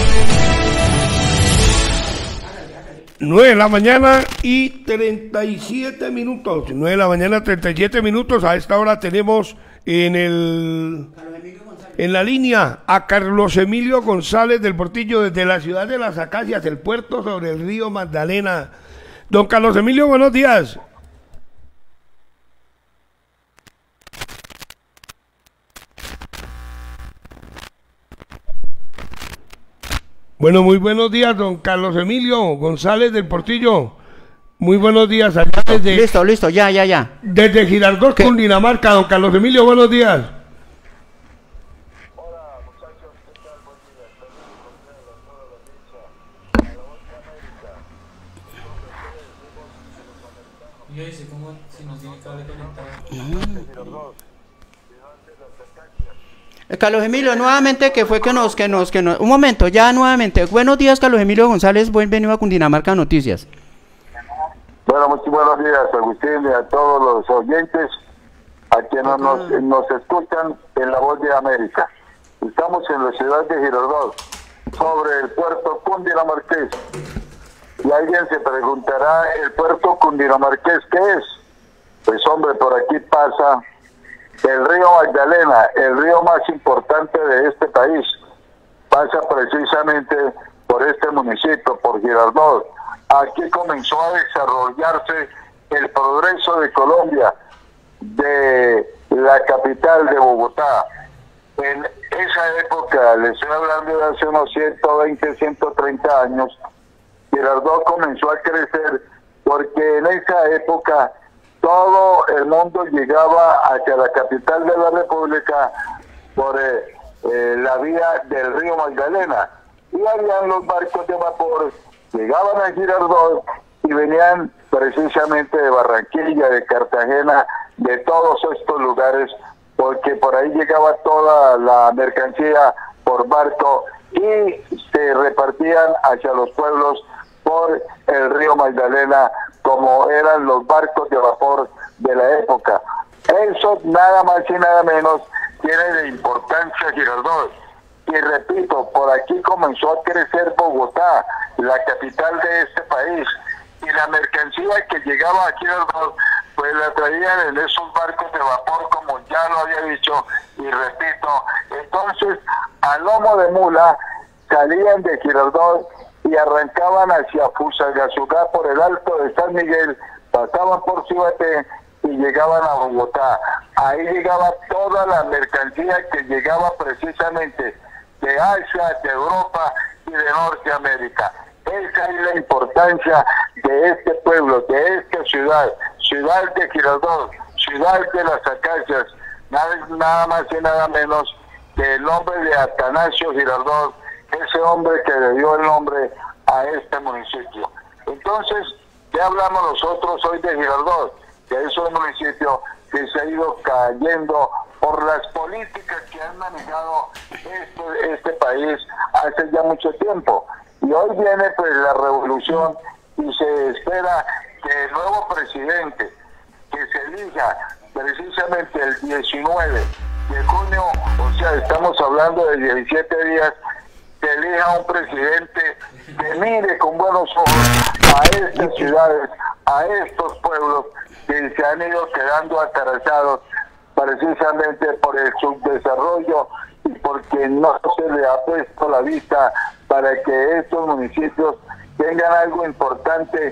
nueve de la mañana y treinta y siete minutos. nueve de la mañana, treinta y siete minutos. A esta hora tenemos en el en la línea a Carlos Emilio González del Portillo desde la ciudad de Las Acacias, el puerto sobre el río Magdalena. Don Carlos Emilio, buenos días. Bueno, muy buenos días, don Carlos Emilio González del Portillo. Muy buenos días allá desde... Listo, listo, ya, ya, ya. Desde Girardot, Cundinamarca. Don Carlos Emilio, buenos días. Hola, muchachos, ¿qué tal? Buen día. Saludos cordiales a toda la audiencia a La Voz de América. Y dice, ¿cómo si nos tiene cable conectado? Carlos Emilio, nuevamente, que fue que nos, que nos, que nos, un momento, ya nuevamente, buenos días, Carlos Emilio González, bienvenido a Cundinamarca Noticias. Bueno, muy buenos días, Agustín, y a todos los oyentes, a quienes nos, nos escuchan en La Voz de América. Estamos en la ciudad de Girardot, sobre el puerto cundinamarqués, y alguien se preguntará, ¿el puerto cundinamarqués qué es? Pues hombre, por aquí pasa el río Magdalena, el río más importante de este país, pasa precisamente por este municipio, por Girardot. Aquí comenzó a desarrollarse el progreso de Colombia, de la capital de Bogotá. En esa época, les estoy hablando de hace unos ciento veinte, ciento treinta años, Girardot comenzó a crecer porque en esa época todo el mundo llegaba hacia la capital de la República por eh, eh, la vía del río Magdalena. Y habían los barcos de vapor, llegaban a Girardot y venían precisamente de Barranquilla, de Cartagena, de todos estos lugares, porque por ahí llegaba toda la mercancía por barco y se repartían hacia los pueblos por el río Magdalena, como eran los barcos de vapor de la época. Eso nada más y nada menos tiene de importancia Girardot. Y repito, por aquí comenzó a crecer Bogotá, la capital de este país, y la mercancía que llegaba a Girardot, pues la traían en esos barcos de vapor, como ya lo había dicho, y repito, entonces a lomo de mula salían de Girardot y arrancaban hacia Fusagasugá por el Alto de San Miguel, pasaban por Cibaté y llegaban a Bogotá. Ahí llegaba toda la mercancía que llegaba precisamente de Asia, de Europa y de Norteamérica. Esa es la importancia de este pueblo, de esta ciudad, ciudad de Girardot, ciudad de Las Acacias, nada, nada más y nada menos que el nombre de Atanasio Girardot, ese hombre que le dio el nombre a este municipio. Entonces, ¿qué hablamos nosotros hoy de Girardot? Que es un municipio que se ha ido cayendo por las políticas que han manejado este, este país hace ya mucho tiempo. Y hoy viene pues la revolución y se espera que el nuevo presidente que se elija precisamente el diecinueve de junio, o sea, estamos hablando de diecisiete días, que elija un presidente que mire con buenos ojos a estas ciudades, a estos pueblos que se han ido quedando atarazados precisamente por el subdesarrollo y porque no se le ha puesto la vista para que estos municipios tengan algo importante que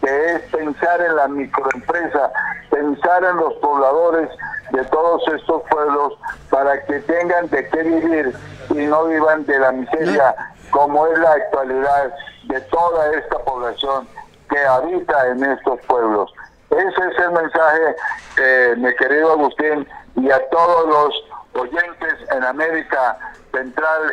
que es pensar en la microempresa, pensar en los pobladores de todos estos pueblos para que tengan de qué vivir y no vivan de la miseria como es la actualidad de toda esta población que habita en estos pueblos. Ese es el mensaje, eh, mi querido Agustín, y a todos los oyentes en América Central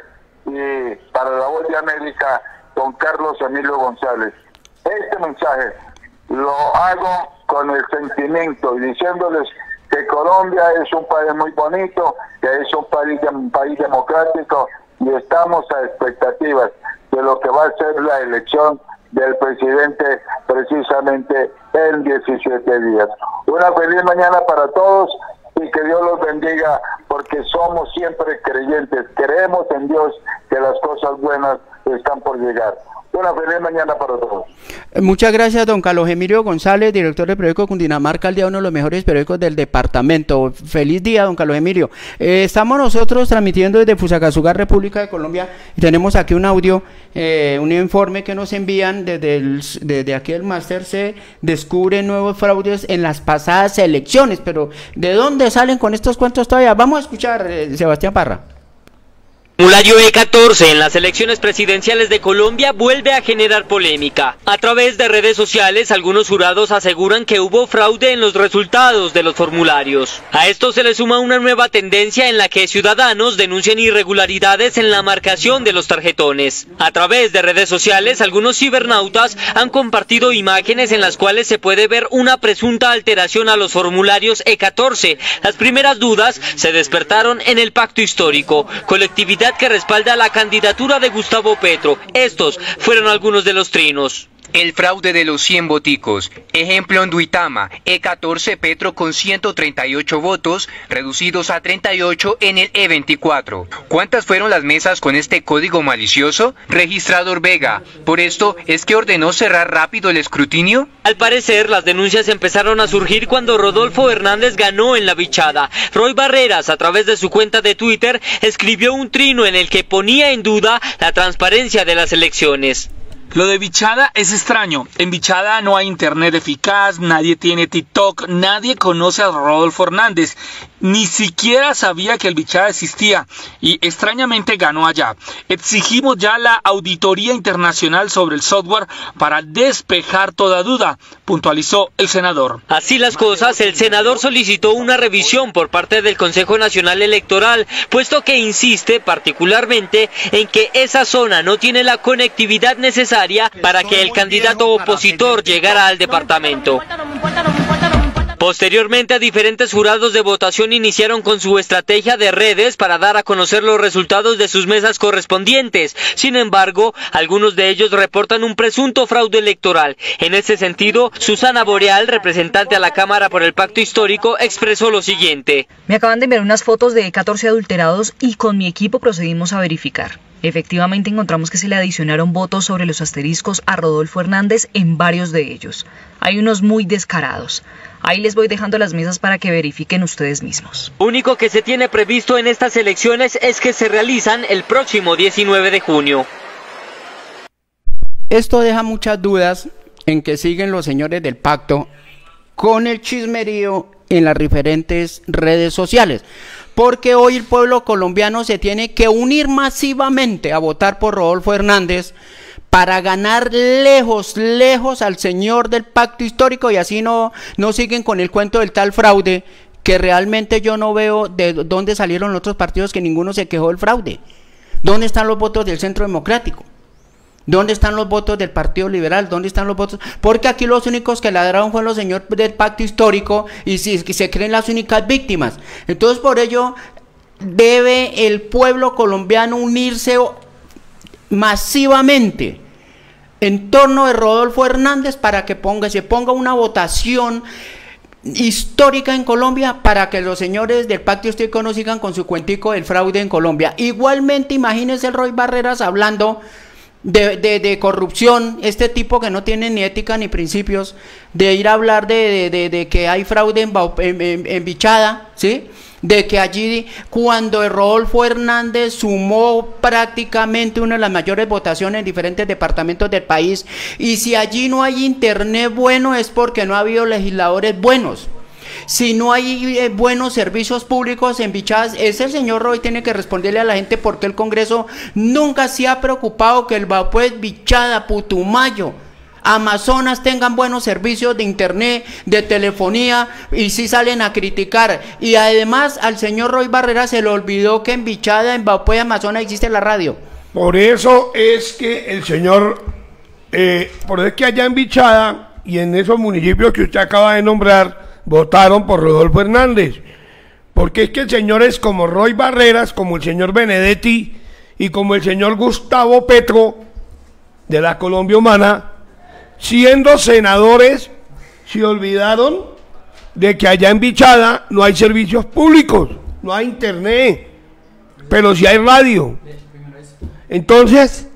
y para la Voz de América con Carlos Emilio González. Este mensaje lo hago con el sentimiento y diciéndoles que Colombia es un país muy bonito, que es un país, un país democrático y estamos a expectativas de lo que va a ser la elección del presidente precisamente en diecisiete días. Una feliz mañana para todos y que Dios los bendiga, porque somos siempre creyentes, creemos en Dios que las cosas buenas están por llegar. Una feliz mañana para todos. Muchas gracias, don Carlos Emilio González, director del periódico Cundinamarca al Día, uno de los mejores periódicos del departamento. Feliz día, don Carlos Emilio. Eh, estamos nosotros transmitiendo desde Fusagasugá, República de Colombia, y tenemos aquí un audio, eh, un informe que nos envían desde, el, desde aquí el Máster. Se descubren nuevos fraudes en las pasadas elecciones, pero ¿de dónde salen con estos cuentos todavía? Vamos a escuchar, eh, Sebastián Parra. Formulario E catorce en las elecciones presidenciales de Colombia vuelve a generar polémica. A través de redes sociales, algunos jurados aseguran que hubo fraude en los resultados de los formularios. A esto se le suma una nueva tendencia en la que ciudadanos denuncian irregularidades en la marcación de los tarjetones. A través de redes sociales, algunos cibernautas han compartido imágenes en las cuales se puede ver una presunta alteración a los formularios E catorce. Las primeras dudas se despertaron en el Pacto Histórico, colectividad que respalda la candidatura de Gustavo Petro. Estos fueron algunos de los trinos. El fraude de los cien voticos. Ejemplo en Duitama, E catorce Petro con ciento treinta y ocho votos, reducidos a treinta y ocho en el E veinticuatro. ¿Cuántas fueron las mesas con este código malicioso? Registrador Vega. ¿Por esto es que ordenó cerrar rápido el escrutinio? Al parecer, las denuncias empezaron a surgir cuando Rodolfo Hernández ganó en la bichada. Roy Barreras, a través de su cuenta de Twitter, escribió un trino en el que ponía en duda la transparencia de las elecciones. Lo de Bichada es extraño. En Bichada no hay internet eficaz, nadie tiene TikTok, nadie conoce a Rodolfo Hernández. Ni siquiera sabía que el Bichada existía y extrañamente ganó allá. Exigimos ya la auditoría internacional sobre el software para despejar toda duda, puntualizó el senador. Así las cosas, el senador solicitó una revisión por parte del Consejo Nacional Electoral, puesto que insiste particularmente en que esa zona no tiene la conectividad necesaria para que el candidato opositor llegara al departamento. Posteriormente, diferentes jurados de votación iniciaron con su estrategia de redes para dar a conocer los resultados de sus mesas correspondientes. Sin embargo, algunos de ellos reportan un presunto fraude electoral. En ese sentido, Susana Boreal, representante a la Cámara por el Pacto Histórico, expresó lo siguiente. Me acaban de enviar unas fotos de catorce adulterados y con mi equipo procedimos a verificar. Efectivamente encontramos que se le adicionaron votos sobre los asteriscos a Rodolfo Hernández en varios de ellos. Hay unos muy descarados. Ahí les voy dejando las mesas para que verifiquen ustedes mismos. Único que se tiene previsto en estas elecciones es que se realizan el próximo diecinueve de junio. Esto deja muchas dudas en que siguen los señores del pacto con el chismerío en las diferentes redes sociales. Porque hoy el pueblo colombiano se tiene que unir masivamente a votar por Rodolfo Hernández para ganar lejos, lejos al señor del Pacto Histórico, y así no, no siguen con el cuento del tal fraude, que realmente yo no veo de dónde salieron los otros partidos, que ninguno se quejó del fraude. ¿Dónde están los votos del Centro Democrático? ¿Dónde están los votos del Partido Liberal? ¿Dónde están los votos? Porque aquí los únicos que ladraron fueron los señores del Pacto Histórico y si, se creen las únicas víctimas. Entonces, por ello, debe el pueblo colombiano unirse masivamente en torno de Rodolfo Hernández para que ponga, se ponga una votación histórica en Colombia para que los señores del Pacto Histórico no sigan con su cuentico del fraude en Colombia. Igualmente, imagínense el Roy Barreras hablando De, de, de corrupción, este tipo que no tiene ni ética ni principios, de ir a hablar de, de, de, de que hay fraude en, en, en, en Bichada, ¿sí? de que allí cuando Rodolfo Hernández sumó prácticamente una de las mayores votaciones en diferentes departamentos del país, y si allí no hay internet bueno es porque no ha habido legisladores buenos. Si no hay eh, buenos servicios públicos en Bichadas, ese señor Roy tiene que responderle a la gente porque el Congreso nunca se ha preocupado que el Vapués, Bichada, Putumayo, Amazonas tengan buenos servicios de internet, de telefonía, y si salen a criticar. Y además al señor Roy Barrera se le olvidó que en Bichada, en Vapués, Amazonas existe la radio. Por eso es que el señor, eh, por eso es que allá en Bichada y en esos municipios que usted acaba de nombrar, votaron por Rodolfo Hernández, porque es que señores como Roy Barreras, como el señor Benedetti y como el señor Gustavo Petro de la Colombia Humana, siendo senadores, se olvidaron de que allá en Bichada no hay servicios públicos, no hay internet, pero sí hay radio. Entonces,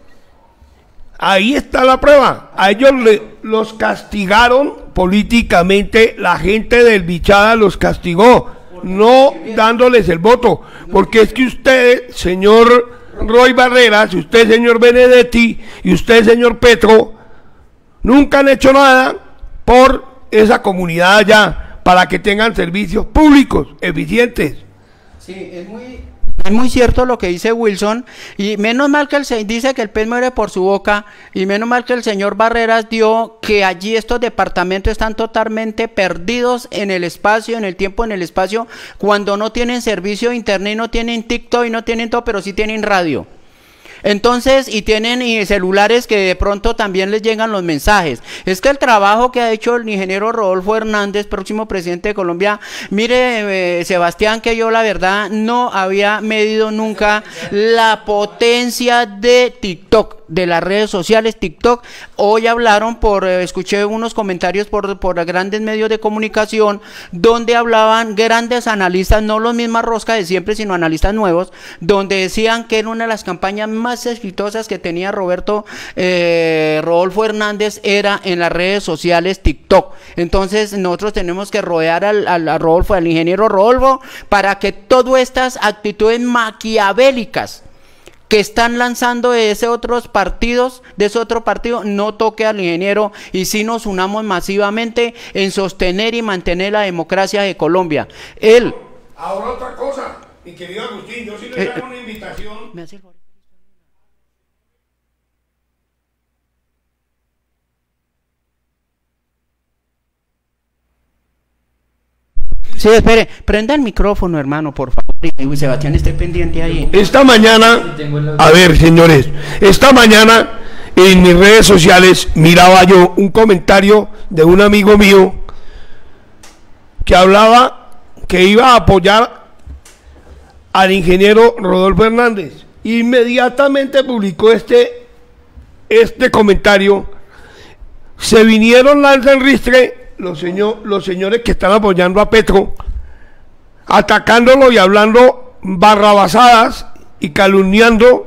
ahí está la prueba. A ellos le, los castigaron políticamente, la gente del Bichada los castigó, no dándoles el voto, porque es que usted, señor Roy Barreras, y usted, señor Benedetti, y usted, señor Petro, nunca han hecho nada por esa comunidad allá, para que tengan servicios públicos eficientes. Sí, es muy... Es muy cierto lo que dice Wilson, y menos mal que él se dice que el pez muere por su boca, y menos mal que el señor Barreras dio que allí estos departamentos están totalmente perdidos en el espacio, en el tiempo, en el espacio, cuando no tienen servicio de internet, no tienen TikTok y no tienen todo, pero sí tienen radio. Entonces, y tienen y celulares que de pronto también les llegan los mensajes. Es que el trabajo que ha hecho el ingeniero Rodolfo Hernández, próximo presidente de Colombia, mire, eh, Sebastián, que yo la verdad no había medido nunca la potencia de TikTok, de las redes sociales TikTok. Hoy hablaron por, eh, escuché unos comentarios por, por grandes medios de comunicación, donde hablaban grandes analistas, no los mismas roscas de siempre, sino analistas nuevos, donde decían que era una de las campañas más más exitosas que tenía Roberto eh, Rodolfo Hernández era en las redes sociales TikTok. Entonces nosotros tenemos que rodear al, al a Rodolfo, al ingeniero Rodolfo, para que todas estas actitudes maquiavélicas que están lanzando de ese otros partidos, de ese otro partido, no toque al ingeniero, y si nos unamos masivamente en sostener y mantener la democracia de Colombia. Él. Ahora otra cosa, mi querido Agustín, yo sí le eh, hago una invitación. Me hace el favor. Sí, espere, prenda el micrófono, hermano, por favor, y Sebastián esté pendiente ahí. Esta mañana, a ver, señores, esta mañana en mis redes sociales miraba yo un comentario de un amigo mío que hablaba que iba a apoyar al ingeniero Rodolfo Hernández. Inmediatamente publicó este, este comentario, se vinieron lanza en ristre Los, señor, los señores que están apoyando a Petro, atacándolo y hablando barrabasadas y calumniando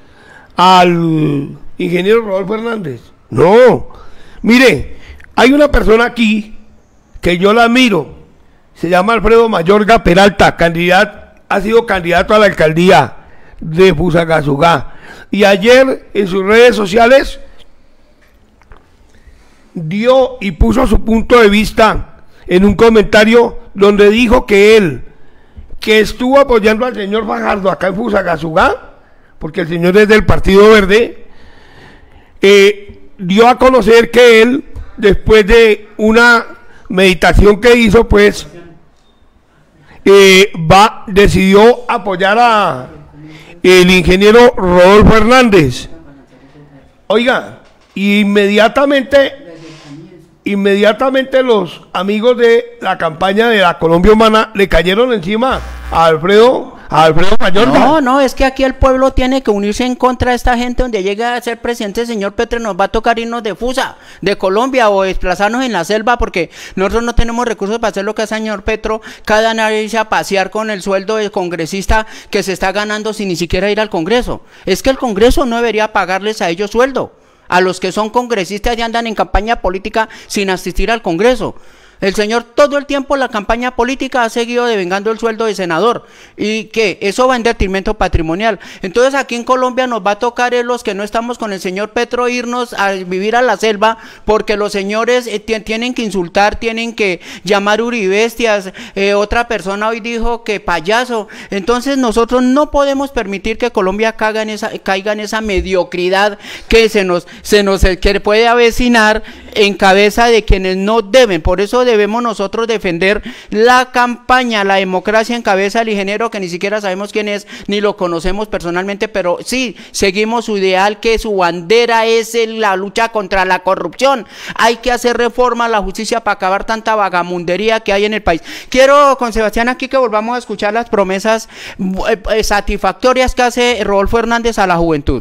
al ingeniero Rodolfo Hernández. No, mire, hay una persona aquí que yo la admiro, se llama Alfredo Mayorga Peralta, candidato, ha sido candidato a la alcaldía de Fusagasugá, y ayer en sus redes sociales dio y puso su punto de vista en un comentario donde dijo que él, que estuvo apoyando al señor Fajardo acá en Fusagasugá, porque el señor es del Partido Verde, eh, dio a conocer que él, después de una meditación que hizo, pues eh, va, decidió apoyar a el ingeniero Rodolfo Hernández. Oiga, inmediatamente Inmediatamente los amigos de la campaña de la Colombia Humana le cayeron encima a Alfredo, a Alfredo Mayorga. No, no, es que aquí el pueblo tiene que unirse en contra de esta gente. Donde llegue a ser presidente el señor Petro, nos va a tocar irnos de Fusa, de Colombia, o desplazarnos en la selva, porque nosotros no tenemos recursos para hacer lo que hace el señor Petro, cada nadie irse a pasear con el sueldo del congresista que se está ganando sin ni siquiera ir al Congreso. Es que el Congreso no debería pagarles a ellos sueldo, a los que son congresistas y andan en campaña política sin asistir al Congreso. El señor todo el tiempo en la campaña política ha seguido devengando el sueldo de senador y que eso va en detrimento patrimonial. Entonces aquí en Colombia nos va a tocar es los que no estamos con el señor Petro irnos a vivir a la selva porque los señores eh, tienen que insultar, tienen que llamar uribestias, eh, otra persona hoy dijo que payaso. Entonces nosotros no podemos permitir que Colombia caiga en esa, caiga en esa mediocridad que se nos, se nos que puede avecinar en cabeza de quienes no deben. Por eso debemos nosotros defender la campaña, la democracia en cabeza del ingeniero que ni siquiera sabemos quién es, ni lo conocemos personalmente, pero sí, seguimos su ideal, que su bandera es el, la lucha contra la corrupción. Hay que hacer reforma a la justicia para acabar tanta vagamundería que hay en el país. Quiero con Sebastián aquí que volvamos a escuchar las promesas eh, satisfactorias que hace Rodolfo Hernández a la juventud.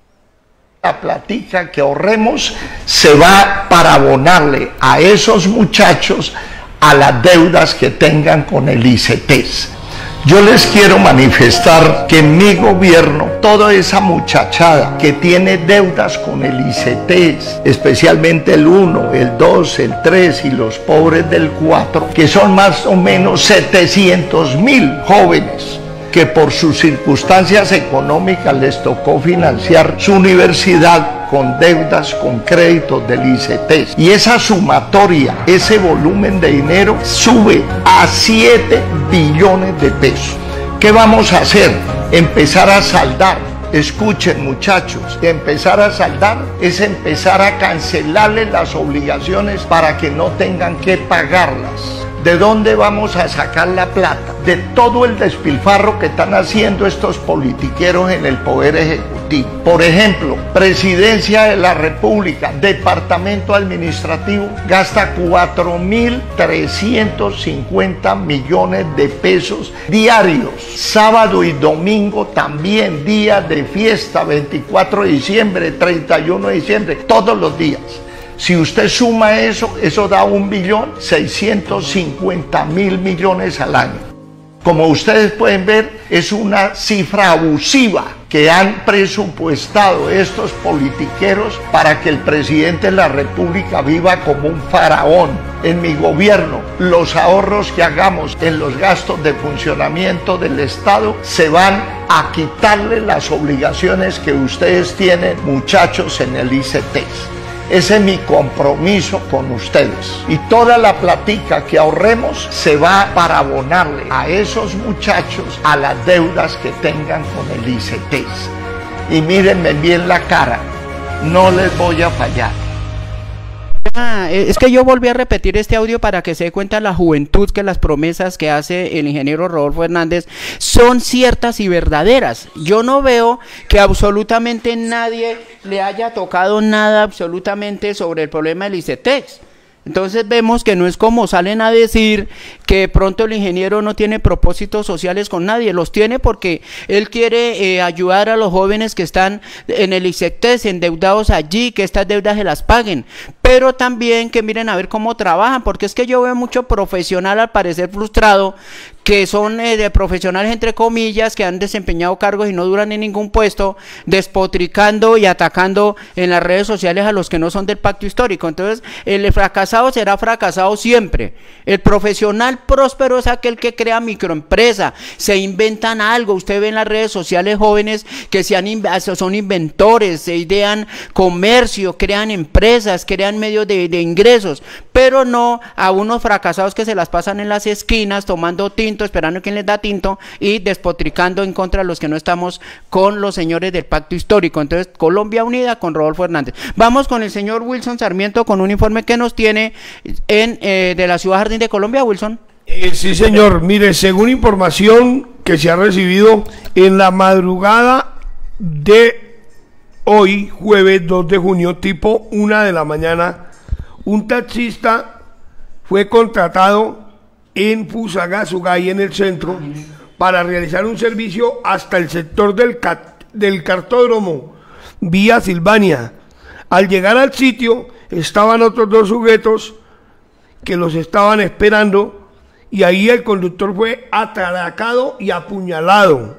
La platica que ahorremos se va para abonarle a esos muchachos a las deudas que tengan con el ICETEX. Yo les quiero manifestar que en mi gobierno, toda esa muchachada que tiene deudas con el ICETEX, especialmente el uno, el dos, el tres y los pobres del cuatro, que son más o menos setecientos mil jóvenes, que por sus circunstancias económicas les tocó financiar su universidad con deudas, con créditos del ICETEX. Y esa sumatoria, ese volumen de dinero sube a siete billones de pesos. ¿Qué vamos a hacer? Empezar a saldar. Escuchen muchachos, empezar a saldar es empezar a cancelarles las obligaciones para que no tengan que pagarlas. ¿De dónde vamos a sacar la plata? De todo el despilfarro que están haciendo estos politiqueros en el Poder Ejecutivo. Por ejemplo, Presidencia de la República, Departamento Administrativo, gasta cuatro mil trescientos cincuenta millones de pesos diarios. Sábado y domingo también, días de fiesta, veinticuatro de diciembre, treinta y uno de diciembre, todos los días. Si usted suma eso, eso da un billón seiscientos cincuenta mil millones al año. Como ustedes pueden ver, es una cifra abusiva que han presupuestado estos politiqueros para que el presidente de la República viva como un faraón. En mi gobierno, los ahorros que hagamos en los gastos de funcionamiento del Estado se van a quitarle las obligaciones que ustedes tienen, muchachos, en el ICETEX. Ese es mi compromiso con ustedes. Y toda la platica que ahorremos se va para abonarle a esos muchachos a las deudas que tengan con el ICETEX. Y mírenme bien la cara, no les voy a fallar. Ah, es que yo volví a repetir este audio para que se dé cuenta la juventud que las promesas que hace el ingeniero Rodolfo Hernández son ciertas y verdaderas. Yo no veo que absolutamente nadie le haya tocado nada absolutamente sobre el problema del ICETEX. Entonces vemos que no es como salen a decir que de pronto el ingeniero no tiene propósitos sociales con nadie, los tiene porque él quiere eh, ayudar a los jóvenes que están en el ICETEX endeudados allí, que estas deudas se las paguen, pero también que miren a ver cómo trabajan, porque es que yo veo mucho profesional al parecer frustrado, que son eh, de profesionales entre comillas, que han desempeñado cargos y no duran en ningún puesto, despotricando y atacando en las redes sociales a los que no son del pacto histórico. Entonces el fracasado será fracasado siempre. El profesional próspero es aquel que crea microempresa, se inventan algo. Usted ve en las redes sociales jóvenes que se han, son inventores, se idean comercio, crean empresas, crean medios de, de ingresos, pero no a unos fracasados que se las pasan en las esquinas tomando tinto, esperando quien les da tinto y despotricando en contra de los que no estamos con los señores del pacto histórico. Entonces, Colombia unida con Rodolfo Hernández. Vamos con el señor Wilson Sarmiento con un informe que nos tiene en eh, de la Ciudad Jardín de Colombia. Wilson. Eh, sí, señor. Mire, según información que se ha recibido en la madrugada de hoy, jueves dos de junio, tipo una de la mañana, un taxista fue contratado en Fusagasugay, en el centro, para realizar un servicio hasta el sector del, del cartódromo, vía Silvania. Al llegar al sitio, estaban otros dos sujetos que los estaban esperando, y ahí el conductor fue atracado y apuñalado.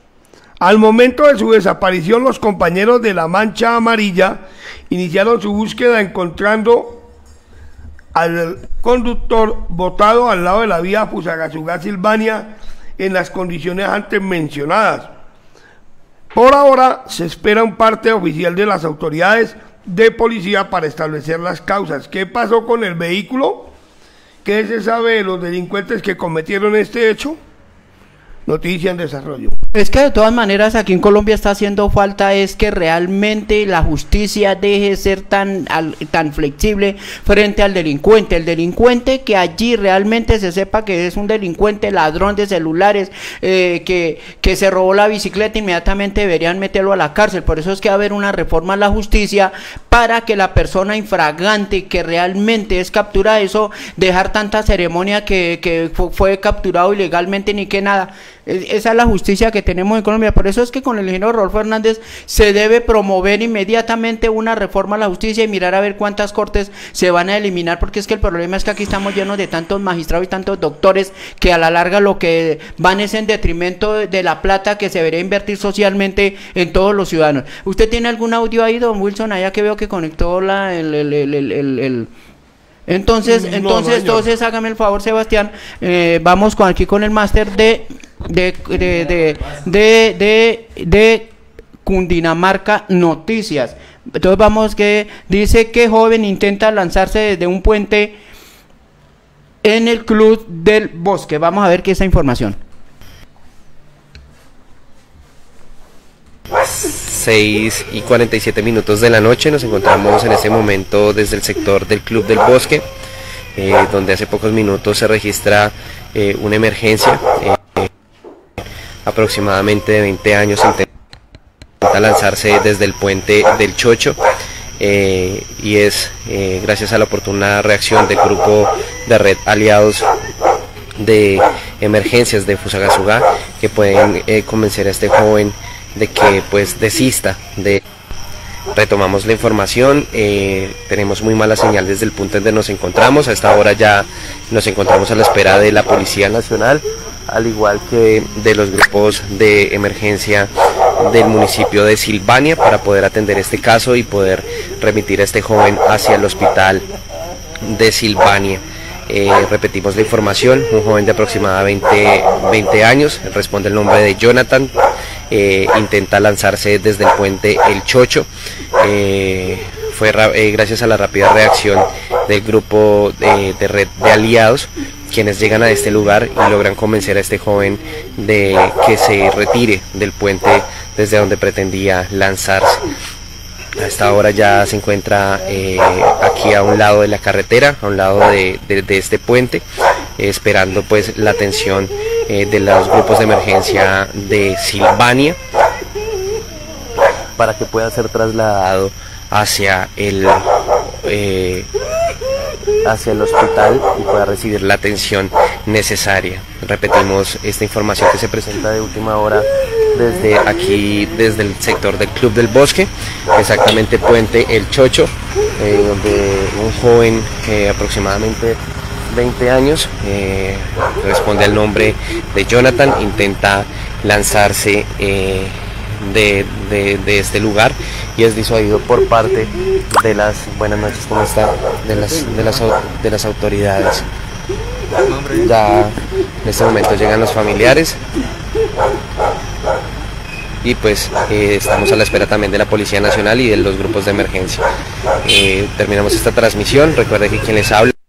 Al momento de su desaparición, los compañeros de la Mancha Amarilla iniciaron su búsqueda encontrando al conductor botado al lado de la vía Fusagasugá-Silvania en las condiciones antes mencionadas. Por ahora se espera un parte oficial de las autoridades de policía para establecer las causas. ¿Qué pasó con el vehículo? ¿Qué se sabe de los delincuentes que cometieron este hecho? Noticia en desarrollo. Es que de todas maneras aquí en Colombia está haciendo falta es que realmente la justicia deje de ser tan, al, tan flexible frente al delincuente. El delincuente que allí realmente se sepa que es un delincuente, ladrón de celulares, eh, que, que se robó la bicicleta, inmediatamente deberían meterlo a la cárcel. Por eso es que va a haber una reforma a la justicia para que la persona infragante que realmente es capturada, eso, dejar tanta ceremonia que, que fue capturado ilegalmente ni que nada. Esa es la justicia que tenemos en Colombia. Por eso es que con el ingeniero Rodolfo Hernández se debe promover inmediatamente una reforma a la justicia y mirar a ver cuántas cortes se van a eliminar, porque es que el problema es que aquí estamos llenos de tantos magistrados y tantos doctores que a la larga lo que van es en detrimento de la plata que se debería invertir socialmente en todos los ciudadanos. ¿Usted tiene algún audio ahí, don Wilson, allá que veo que conectó la, el, el, el, el, el, el entonces, no, entonces, no, entonces hágame el favor, Sebastián, eh, vamos con aquí con el máster de de de de, de de de Cundinamarca Noticias. Entonces vamos que dice que joven intenta lanzarse desde un puente en el Club del Bosque. Vamos a ver qué es esa información. seis y cuarenta y siete minutos de la noche, nos encontramos en este momento desde el sector del Club del Bosque, eh, donde hace pocos minutos se registra eh, una emergencia. Eh, aproximadamente de veinte años intenta lanzarse desde el puente del Chocho, eh, y es eh, gracias a la oportuna reacción del grupo de red aliados de emergencias de Fusagasugá que pueden eh, convencer a este joven de que pues desista de. Retomamos la información, eh, tenemos muy mala señal desde el punto en donde nos encontramos. A esta hora ya nos encontramos a la espera de la Policía Nacional, al igual que de los grupos de emergencia del municipio de Silvania, para poder atender este caso y poder remitir a este joven hacia el hospital de Silvania. Eh, repetimos la información, un joven de aproximadamente veinte años, responde el nombre de Jonathan, eh, intenta lanzarse desde el puente El Chocho. Eh, fue eh, gracias a la rápida reacción del grupo de, de red de aliados, quienes llegan a este lugar y logran convencer a este joven de que se retire del puente desde donde pretendía lanzarse. A esta hora ya se encuentra eh, aquí a un lado de la carretera, a un lado de, de, de este puente, eh, esperando pues la atención eh, de los grupos de emergencia de Silvania para que pueda ser trasladado hacia el eh, hacia el hospital y pueda recibir la atención necesaria. Repetimos esta información que se presenta de última hora desde aquí, desde el sector del Club del Bosque, exactamente puente El Chocho, eh, donde un joven eh, aproximadamente veinte años, eh, responde al nombre de Jonathan, intenta lanzarse eh, de, de, de este lugar y es disuadido por parte de las, buenas noches, ¿cómo está? De las, de las, de las autoridades. Ya en este momento llegan los familiares y pues eh, estamos a la espera también de la Policía Nacional y de los grupos de emergencia. Eh, terminamos esta transmisión, recuerde que quien les habla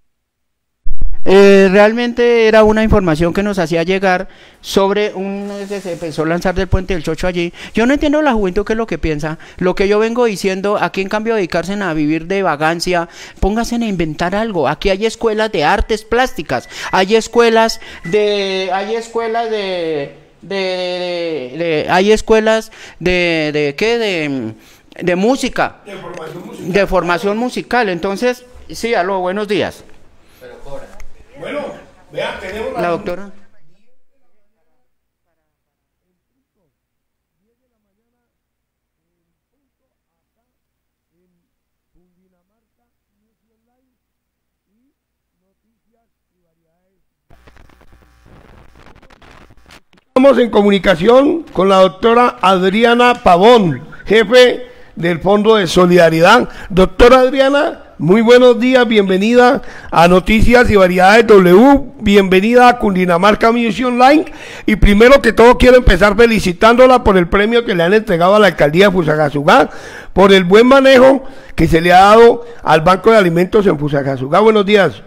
Eh, realmente era una información que nos hacía llegar sobre un que se empezó a lanzar del puente del Chocho allí. Yo no entiendo la juventud qué es lo que piensa. Lo que yo vengo diciendo, aquí en cambio de dedicarse a vivir de vagancia, pónganse a inventar algo. Aquí hay escuelas de artes plásticas, hay escuelas de, hay escuelas de, de, de, de, de hay escuelas de, de qué, de, de música, de formación musical. de formación musical. Entonces, sí, aló, buenos días. Bueno, vean, tenemos la, la doctora. Estamos en comunicación con la doctora Adriana Pavón, jefe del Fondo de Solidaridad. Doctora Adriana, muy buenos días, bienvenida a Noticias y Variedades W, bienvenida a Cundinamarca Music Online, y primero que todo quiero empezar felicitándola por el premio que le han entregado a la alcaldía de Fusagasugá, por el buen manejo que se le ha dado al Banco de Alimentos en Fusagasugá. Buenos días.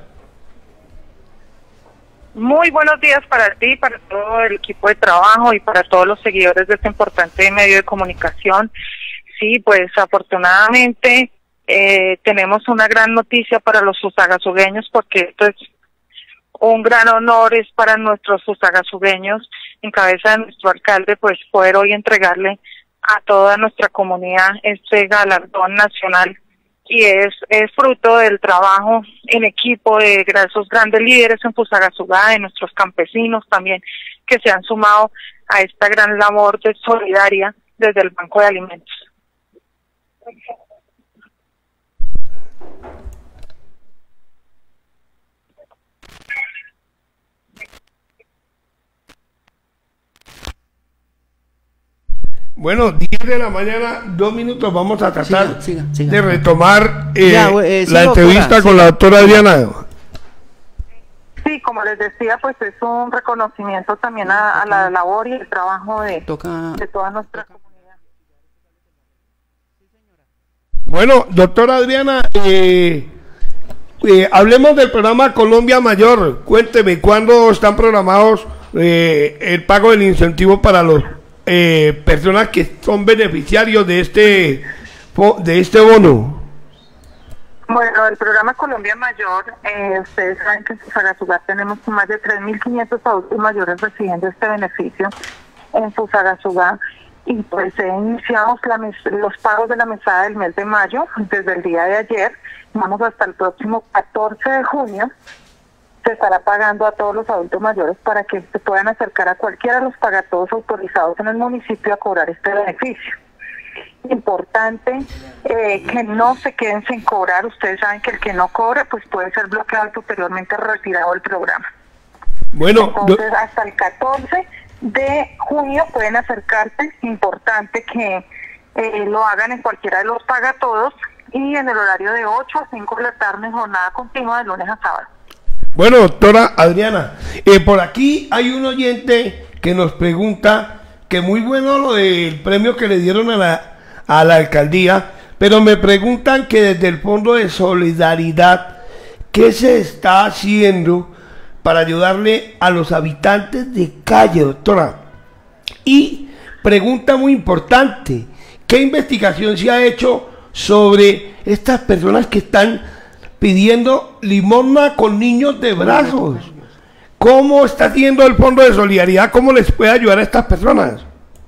Muy buenos días para ti, para todo el equipo de trabajo y para todos los seguidores de este importante medio de comunicación. Sí, pues afortunadamente eh, tenemos una gran noticia para los fusagasugueños, porque esto es un gran honor, es para nuestros fusagasugueños, en cabeza de nuestro alcalde, pues poder hoy entregarle a toda nuestra comunidad este galardón nacional. Y es, es fruto del trabajo en equipo de esos grandes líderes en Fusagasugá, de nuestros campesinos también, que se han sumado a esta gran labor de solidaria desde el Banco de Alimentos. Bueno, diez de la mañana, dos minutos, vamos a tratar siga, siga, siga. de retomar eh, Ya, eh, sí, la doctora, entrevista sí. con la doctora Adriana. Sí, como les decía, pues es un reconocimiento también a, a la labor y el trabajo de, Toca... de toda nuestra comunidad. Bueno, doctora Adriana, eh, eh, hablemos del programa Colombia Mayor. Cuénteme, ¿cuándo están programados eh, el pago del incentivo para los eh, personas que son beneficiarios de este de este bono? Bueno, el programa Colombia Mayor, eh, ustedes saben que en Fusagasugá tenemos más de tres mil quinientos adultos mayores recibiendo este beneficio en Fusagasugá, y pues eh, iniciamos la mes- los pagos de la mesada del mes de mayo desde el día de ayer. Vamos hasta el próximo catorce de junio. Se estará pagando a todos los adultos mayores para que se puedan acercar a cualquiera de los pagatodos autorizados en el municipio a cobrar este beneficio. Importante eh, que no se queden sin cobrar. Ustedes saben que el que no cobre pues puede ser bloqueado y posteriormente retirado del programa. Bueno, Entonces hasta el catorce de junio pueden acercarse. Importante que eh, lo hagan en cualquiera de los pagatodos y en el horario de ocho a cinco de la tarde en jornada continua de lunes a sábado. Bueno, doctora Adriana, eh, por aquí hay un oyente que nos pregunta que muy bueno lo del premio que le dieron a la, a la alcaldía, pero me preguntan que desde el Fondo de Solidaridad, ¿qué se está haciendo para ayudarle a los habitantes de calle, doctora? Y pregunta muy importante, ¿qué investigación se ha hecho sobre estas personas que están pidiendo limosna con niños de brazos? ¿Cómo está haciendo el Fondo de Solidaridad? ¿Cómo les puede ayudar a estas personas?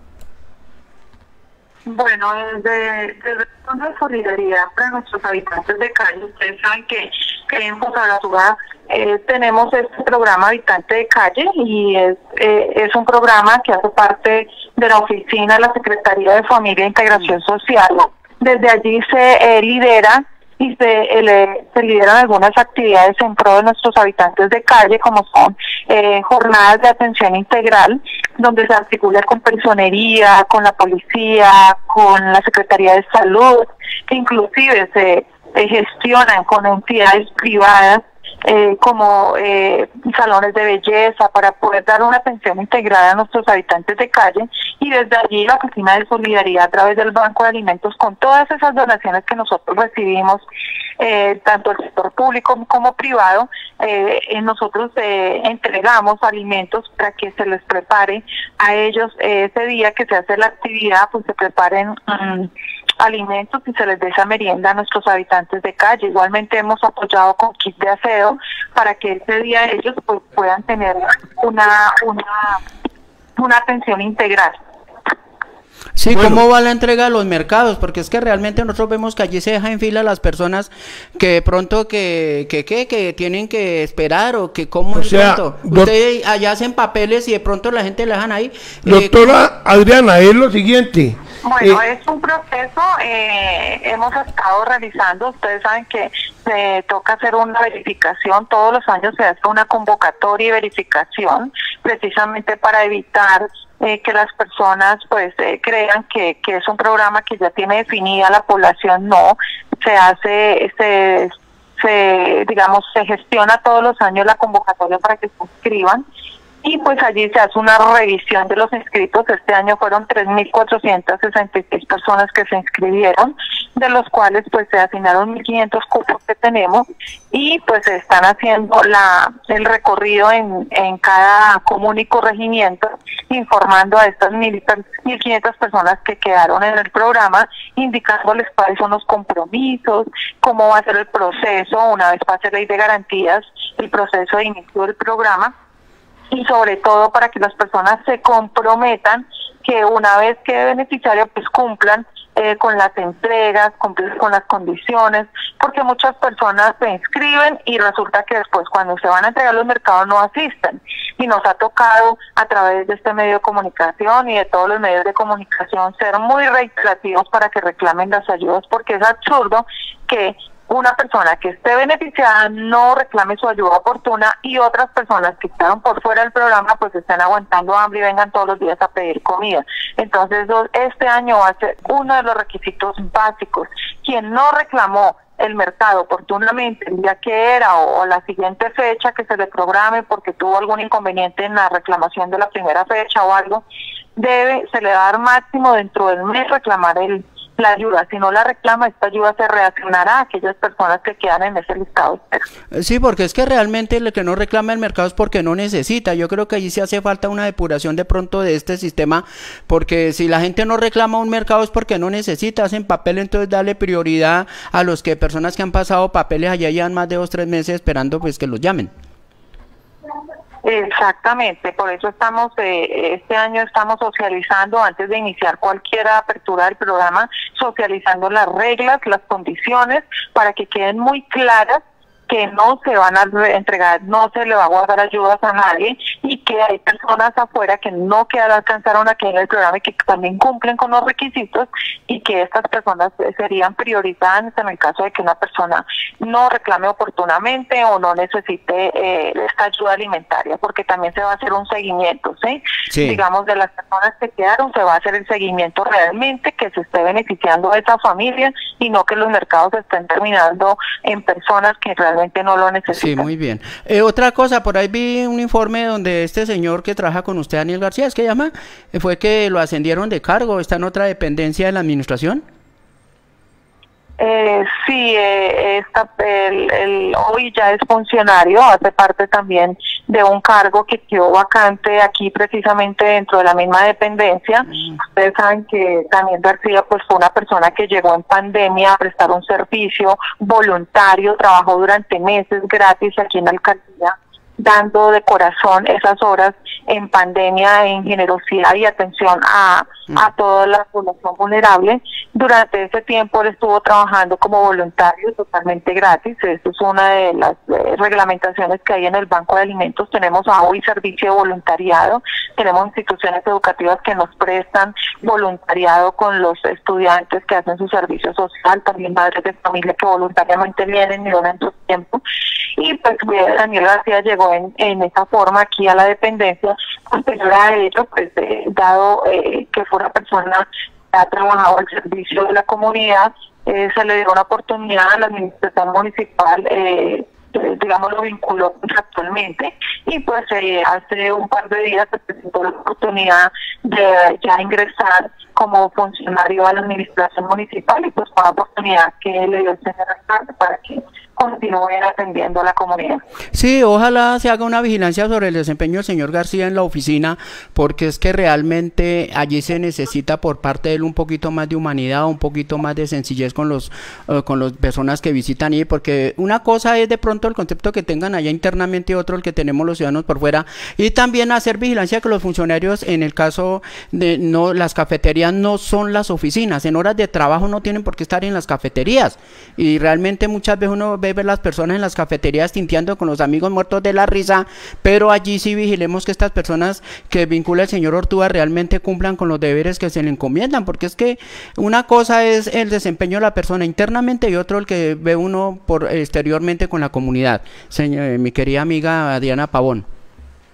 Bueno, desde, desde el Fondo de Solidaridad para nuestros habitantes de calle, ustedes saben que, que en Fusagasugá eh, tenemos este programa Habitante de Calle, y es, eh, es un programa que hace parte de la oficina de la Secretaría de Familia e Integración Social. Desde allí se eh, lidera y se, eh, se lideran algunas actividades en pro de nuestros habitantes de calle, como son eh, jornadas de atención integral, donde se articula con personería, con la policía, con la Secretaría de Salud, que inclusive se eh, gestionan con entidades privadas eh, como eh, salones de belleza, para poder dar una atención integrada a nuestros habitantes de calle. Y desde allí la Oficina de Solidaridad, a través del Banco de Alimentos, con todas esas donaciones que nosotros recibimos, eh, tanto el sector público como privado, eh, eh, nosotros eh, entregamos alimentos para que se les prepare a ellos eh, ese día que se hace la actividad, pues se preparen um, alimentos y se les dé esa merienda a nuestros habitantes de calle. Igualmente hemos apoyado con kit de aseo para que ese día ellos pues puedan tener una una una atención integral. Sí, bueno. ¿Cómo va la entrega a los mercados? Porque es que realmente nosotros vemos que allí se deja en fila las personas que de pronto que que, que, que tienen que esperar, o que cómo es pronto. Ustedes allá hacen papeles y de pronto la gente la dejan ahí. Doctora eh, Adriana, es lo siguiente. Bueno, eh, es un proceso, eh, hemos estado realizando, ustedes saben que se toca hacer una verificación, todos los años se hace una convocatoria y verificación, precisamente para evitar eh, que las personas pues eh, crean que, que es un programa que ya tiene definida la población. No, se hace, se, se, digamos, se gestiona todos los años la convocatoria para que se inscriban. Y pues allí se hace una revisión de los inscritos. Este año fueron tres mil cuatrocientas sesenta y seis personas que se inscribieron, de los cuales pues se asignaron mil quinientos cupos que tenemos, y pues se están haciendo la el recorrido en, en cada común y corregimiento, informando a estas mil quinientas personas que quedaron en el programa, indicándoles cuáles son los compromisos, cómo va a ser el proceso una vez pase ley de garantías, el proceso de inicio del programa, y sobre todo para que las personas se comprometan que una vez que beneficiario pues cumplan eh, con las entregas, cumplir con las condiciones, porque muchas personas se inscriben y resulta que después cuando se van a entregar los mercados no asisten, y nos ha tocado a través de este medio de comunicación y de todos los medios de comunicación ser muy reiterativos para que reclamen las ayudas, porque es absurdo que una persona que esté beneficiada no reclame su ayuda oportuna y otras personas que quedaron por fuera del programa pues están aguantando hambre y vengan todos los días a pedir comida. Entonces este año va a ser uno de los requisitos básicos. Quien no reclamó el mercado oportunamente el día que era o, o la siguiente fecha que se le programe porque tuvo algún inconveniente en la reclamación de la primera fecha o algo, debe, se le va a dar máximo dentro del mes reclamar el la ayuda. Si no la reclama, esta ayuda se reaccionará a aquellas personas que quedan en ese listado. Sí, porque es que realmente el que no reclama el mercado es porque no necesita. Yo creo que allí sí hace falta una depuración de pronto de este sistema, porque si la gente no reclama un mercado es porque no necesita, hacen papel, entonces darle prioridad a los que personas que han pasado papeles allá llevan más de dos, tres meses esperando pues que los llamen. Exactamente, por eso estamos, eh, este año estamos socializando, antes de iniciar cualquier apertura del programa, socializando las reglas, las condiciones, para que queden muy claras que no se van a entregar, no se le va a guardar ayudas a nadie, y que hay personas afuera que no que alcanzaron aquí en el programa y que también cumplen con los requisitos, y que estas personas serían priorizadas en el caso de que una persona no reclame oportunamente o no necesite eh, esta ayuda alimentaria, porque también se va a hacer un seguimiento, ¿sí? Sí. Digamos, de las personas que quedaron, se va a hacer el seguimiento realmente, que se esté beneficiando de esa familia y no que los mercados estén terminando en personas que realmente no lo necesitan. Sí, muy bien. Eh, otra cosa, por ahí vi un informe donde este señor que trabaja con usted, Daniel García, ¿es que llama? Eh, fue que lo ascendieron de cargo, ¿está en otra dependencia de la administración? Eh, sí, eh, esta, el, el, hoy ya es funcionario, hace parte también de un cargo que quedó vacante aquí precisamente dentro de la misma dependencia. Mm. Ustedes saben que Daniel García pues fue una persona que llegó en pandemia a prestar un servicio voluntario, trabajó durante meses gratis aquí en la alcaldía, dando de corazón esas horas en pandemia, en generosidad y atención a, a toda la población vulnerable. Durante ese tiempo él estuvo trabajando como voluntario totalmente gratis. Esto es una de las eh, reglamentaciones que hay en el Banco de Alimentos. Tenemos hoy servicio de voluntariado, tenemos instituciones educativas que nos prestan voluntariado con los estudiantes que hacen su servicio social, también madres de familia que voluntariamente vienen y donan su tiempo. Y pues Daniel García llegó en, en esa forma aquí a la dependencia. Posterior a ello, pues eh, dado eh, que fue una persona que ha trabajado al servicio de la comunidad, eh, se le dio una oportunidad a la administración municipal, eh, eh, digamos lo vinculó contractualmente, y pues eh, hace un par de días se presentó la oportunidad de ya ingresar como funcionario a la administración municipal, y pues fue una oportunidad que le dio el señor alcalde para que continúen atendiendo a la comunidad. Sí, ojalá se haga una vigilancia sobre el desempeño del señor García en la oficina, porque es que realmente allí se necesita por parte de él un poquito más de humanidad, un poquito más de sencillez con los uh, con las personas que visitan ahí, porque una cosa es de pronto el concepto que tengan allá internamente y otro el que tenemos los ciudadanos por fuera, y también hacer vigilancia que los funcionarios, en el caso de no las cafeterías no son las oficinas, en horas de trabajo no tienen por qué estar en las cafeterías, y realmente muchas veces uno ve ver las personas en las cafeterías tinteando con los amigos muertos de la risa, pero allí sí vigilemos que estas personas que vincula el señor Ortúa realmente cumplan con los deberes que se le encomiendan, porque es que una cosa es el desempeño de la persona internamente y otro el que ve uno por exteriormente con la comunidad. Señor, mi querida amiga Diana Pavón.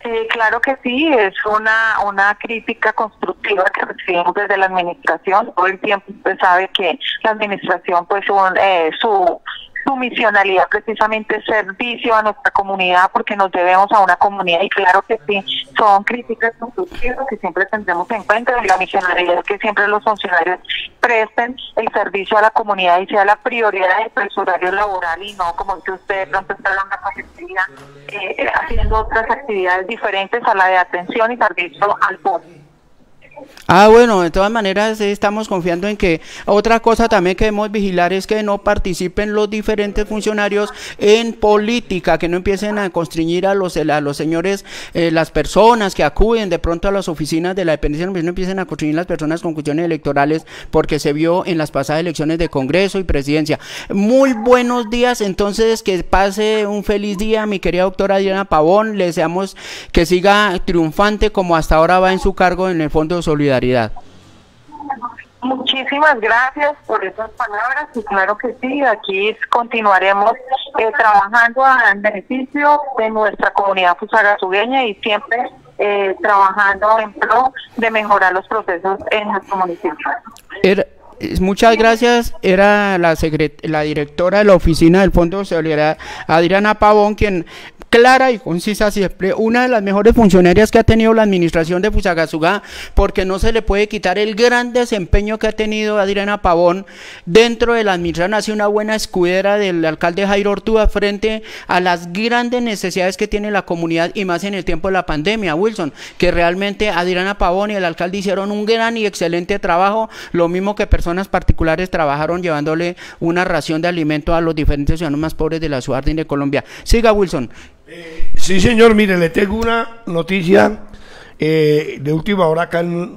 Eh, claro que sí, es una una crítica constructiva que recibimos desde la administración. Todo el tiempo usted sabe que la administración, pues, un, eh, su su misionalidad precisamente es servicio a nuestra comunidad, porque nos debemos a una comunidad, y claro que sí, son críticas constructivas que siempre tendremos en cuenta. La misionalidad es que siempre los funcionarios presten el servicio a la comunidad y sea la prioridad del horario laboral, y no como dice usted, de pronto está dando conectividad, eh, haciendo otras actividades diferentes a la de atención y servicio al público. Ah, bueno, de todas maneras eh, estamos confiando en que otra cosa también que debemos vigilar es que no participen los diferentes funcionarios en política, que no empiecen a constreñir a los, a los señores, eh, las personas que acuden de pronto a las oficinas de la dependencia, no empiecen a constreñir las personas con cuestiones electorales, porque se vio en las pasadas elecciones de Congreso y Presidencia. Muy buenos días, entonces, que pase un feliz día, mi querida doctora Adriana Pavón. Le deseamos que siga triunfante como hasta ahora va en su cargo en el Fondo de Solidaridad. Muchísimas gracias por esas palabras, y claro que sí, aquí continuaremos eh, trabajando en beneficio de nuestra comunidad fusagasugueña y siempre eh, trabajando en pro de mejorar los procesos en nuestro municipio. Era, muchas gracias, era la, la directora de la oficina del Fondo de Solidaridad, Adriana Pavón, quien clara y concisa siempre, una de las mejores funcionarias que ha tenido la administración de Fusagasugá, porque no se le puede quitar el gran desempeño que ha tenido Adriana Pavón dentro de la administración. Ha sido una buena escudera del alcalde Jairo Ortúa frente a las grandes necesidades que tiene la comunidad, y más en el tiempo de la pandemia, Wilson, que realmente Adriana Pavón y el alcalde hicieron un gran y excelente trabajo, lo mismo que personas particulares trabajaron llevándole una ración de alimento a los diferentes ciudadanos más pobres de la ciudad de Colombia. Siga, Wilson. Eh, sí, señor, mire, le tengo una noticia eh, de última hora acá en,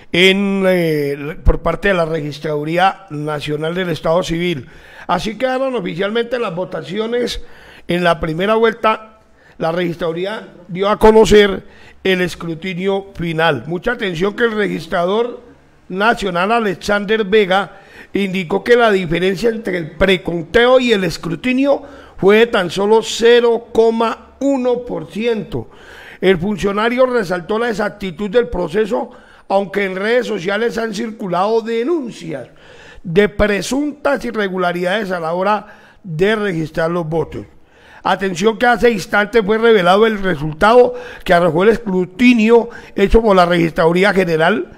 en eh, por parte de la Registraduría Nacional del Estado Civil. Así quedaron oficialmente las votaciones. En la primera vuelta, la Registraduría dio a conocer el escrutinio final. Mucha atención, que el registrador nacional Alexander Vega indicó que la diferencia entre el preconteo y el escrutinio fue de tan solo cero coma uno por ciento. El funcionario resaltó la exactitud del proceso, aunque en redes sociales han circulado denuncias de presuntas irregularidades a la hora de registrar los votos. Atención, que hace instantes fue revelado el resultado que arrojó el escrutinio hecho por la Registraduría General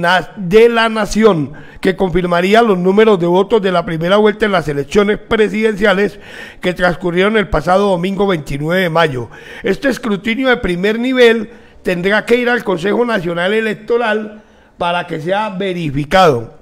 de la Nación, que confirmaría los números de votos de la primera vuelta en las elecciones presidenciales que transcurrieron el pasado domingo veintinueve de mayo. Este escrutinio de primer nivel tendrá que ir al Consejo Nacional Electoral para que sea verificado.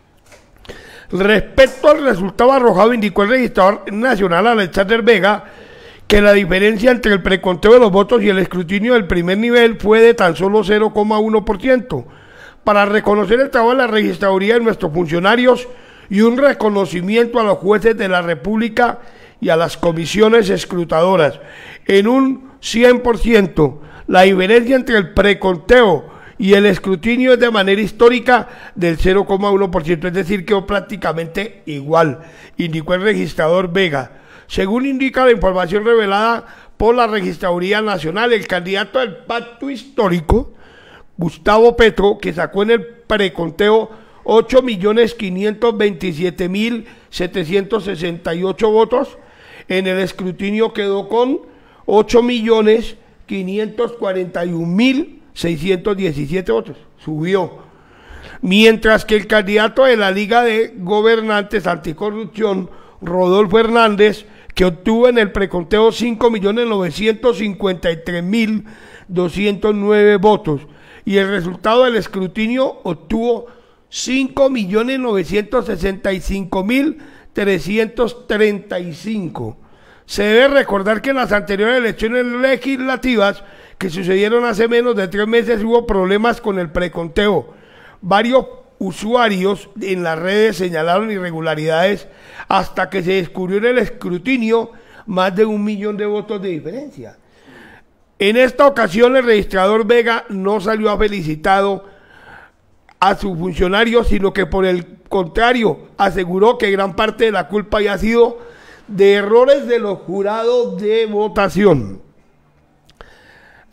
Respecto al resultado arrojado, indicó el registrador nacional Alexander Vega que la diferencia entre el preconteo de los votos y el escrutinio del primer nivel fue de tan solo cero coma uno por ciento. Para reconocer el trabajo de la registraduría de nuestros funcionarios y un reconocimiento a los jueces de la República y a las comisiones escrutadoras. En un cien por ciento, la diferencia entre el preconteo y el escrutinio es de manera histórica del cero coma uno por ciento, es decir, quedó prácticamente igual, indicó el registrador Vega. Según indica la información revelada por la Registraduría Nacional, el candidato del Pacto Histórico, Gustavo Petro, que sacó en el preconteo ocho millones quinientos veintisiete mil setecientos sesenta y ocho votos, en el escrutinio quedó con ocho millones quinientos cuarenta y un mil seiscientos diecisiete votos, subió. Mientras que el candidato de la Liga de Gobernantes Anticorrupción, Rodolfo Hernández, que obtuvo en el preconteo cinco millones novecientos cincuenta y tres mil doscientos nueve votos, y el resultado del escrutinio obtuvo cinco millones novecientos sesenta y cinco mil trescientos treinta y cinco. Se debe recordar que en las anteriores elecciones legislativas que sucedieron hace menos de tres meses hubo problemas con el preconteo. Varios usuarios en las redes señalaron irregularidades hasta que se descubrió en el escrutinio más de un millón de votos de diferencia. En esta ocasión el registrador Vega no salió a felicitado a sus funcionarios, sino que por el contrario aseguró que gran parte de la culpa había sido de errores de los jurados de votación.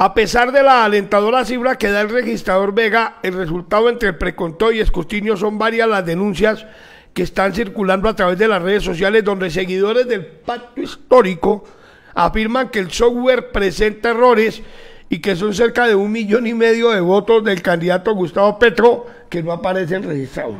A pesar de la alentadora cifra que da el registrador Vega, el resultado entre el preconteo y escrutinio son varias las denuncias que están circulando a través de las redes sociales, donde seguidores del pacto histórico afirman que el software presenta errores y que son cerca de un millón y medio de votos del candidato Gustavo Petro que no aparecen registrados.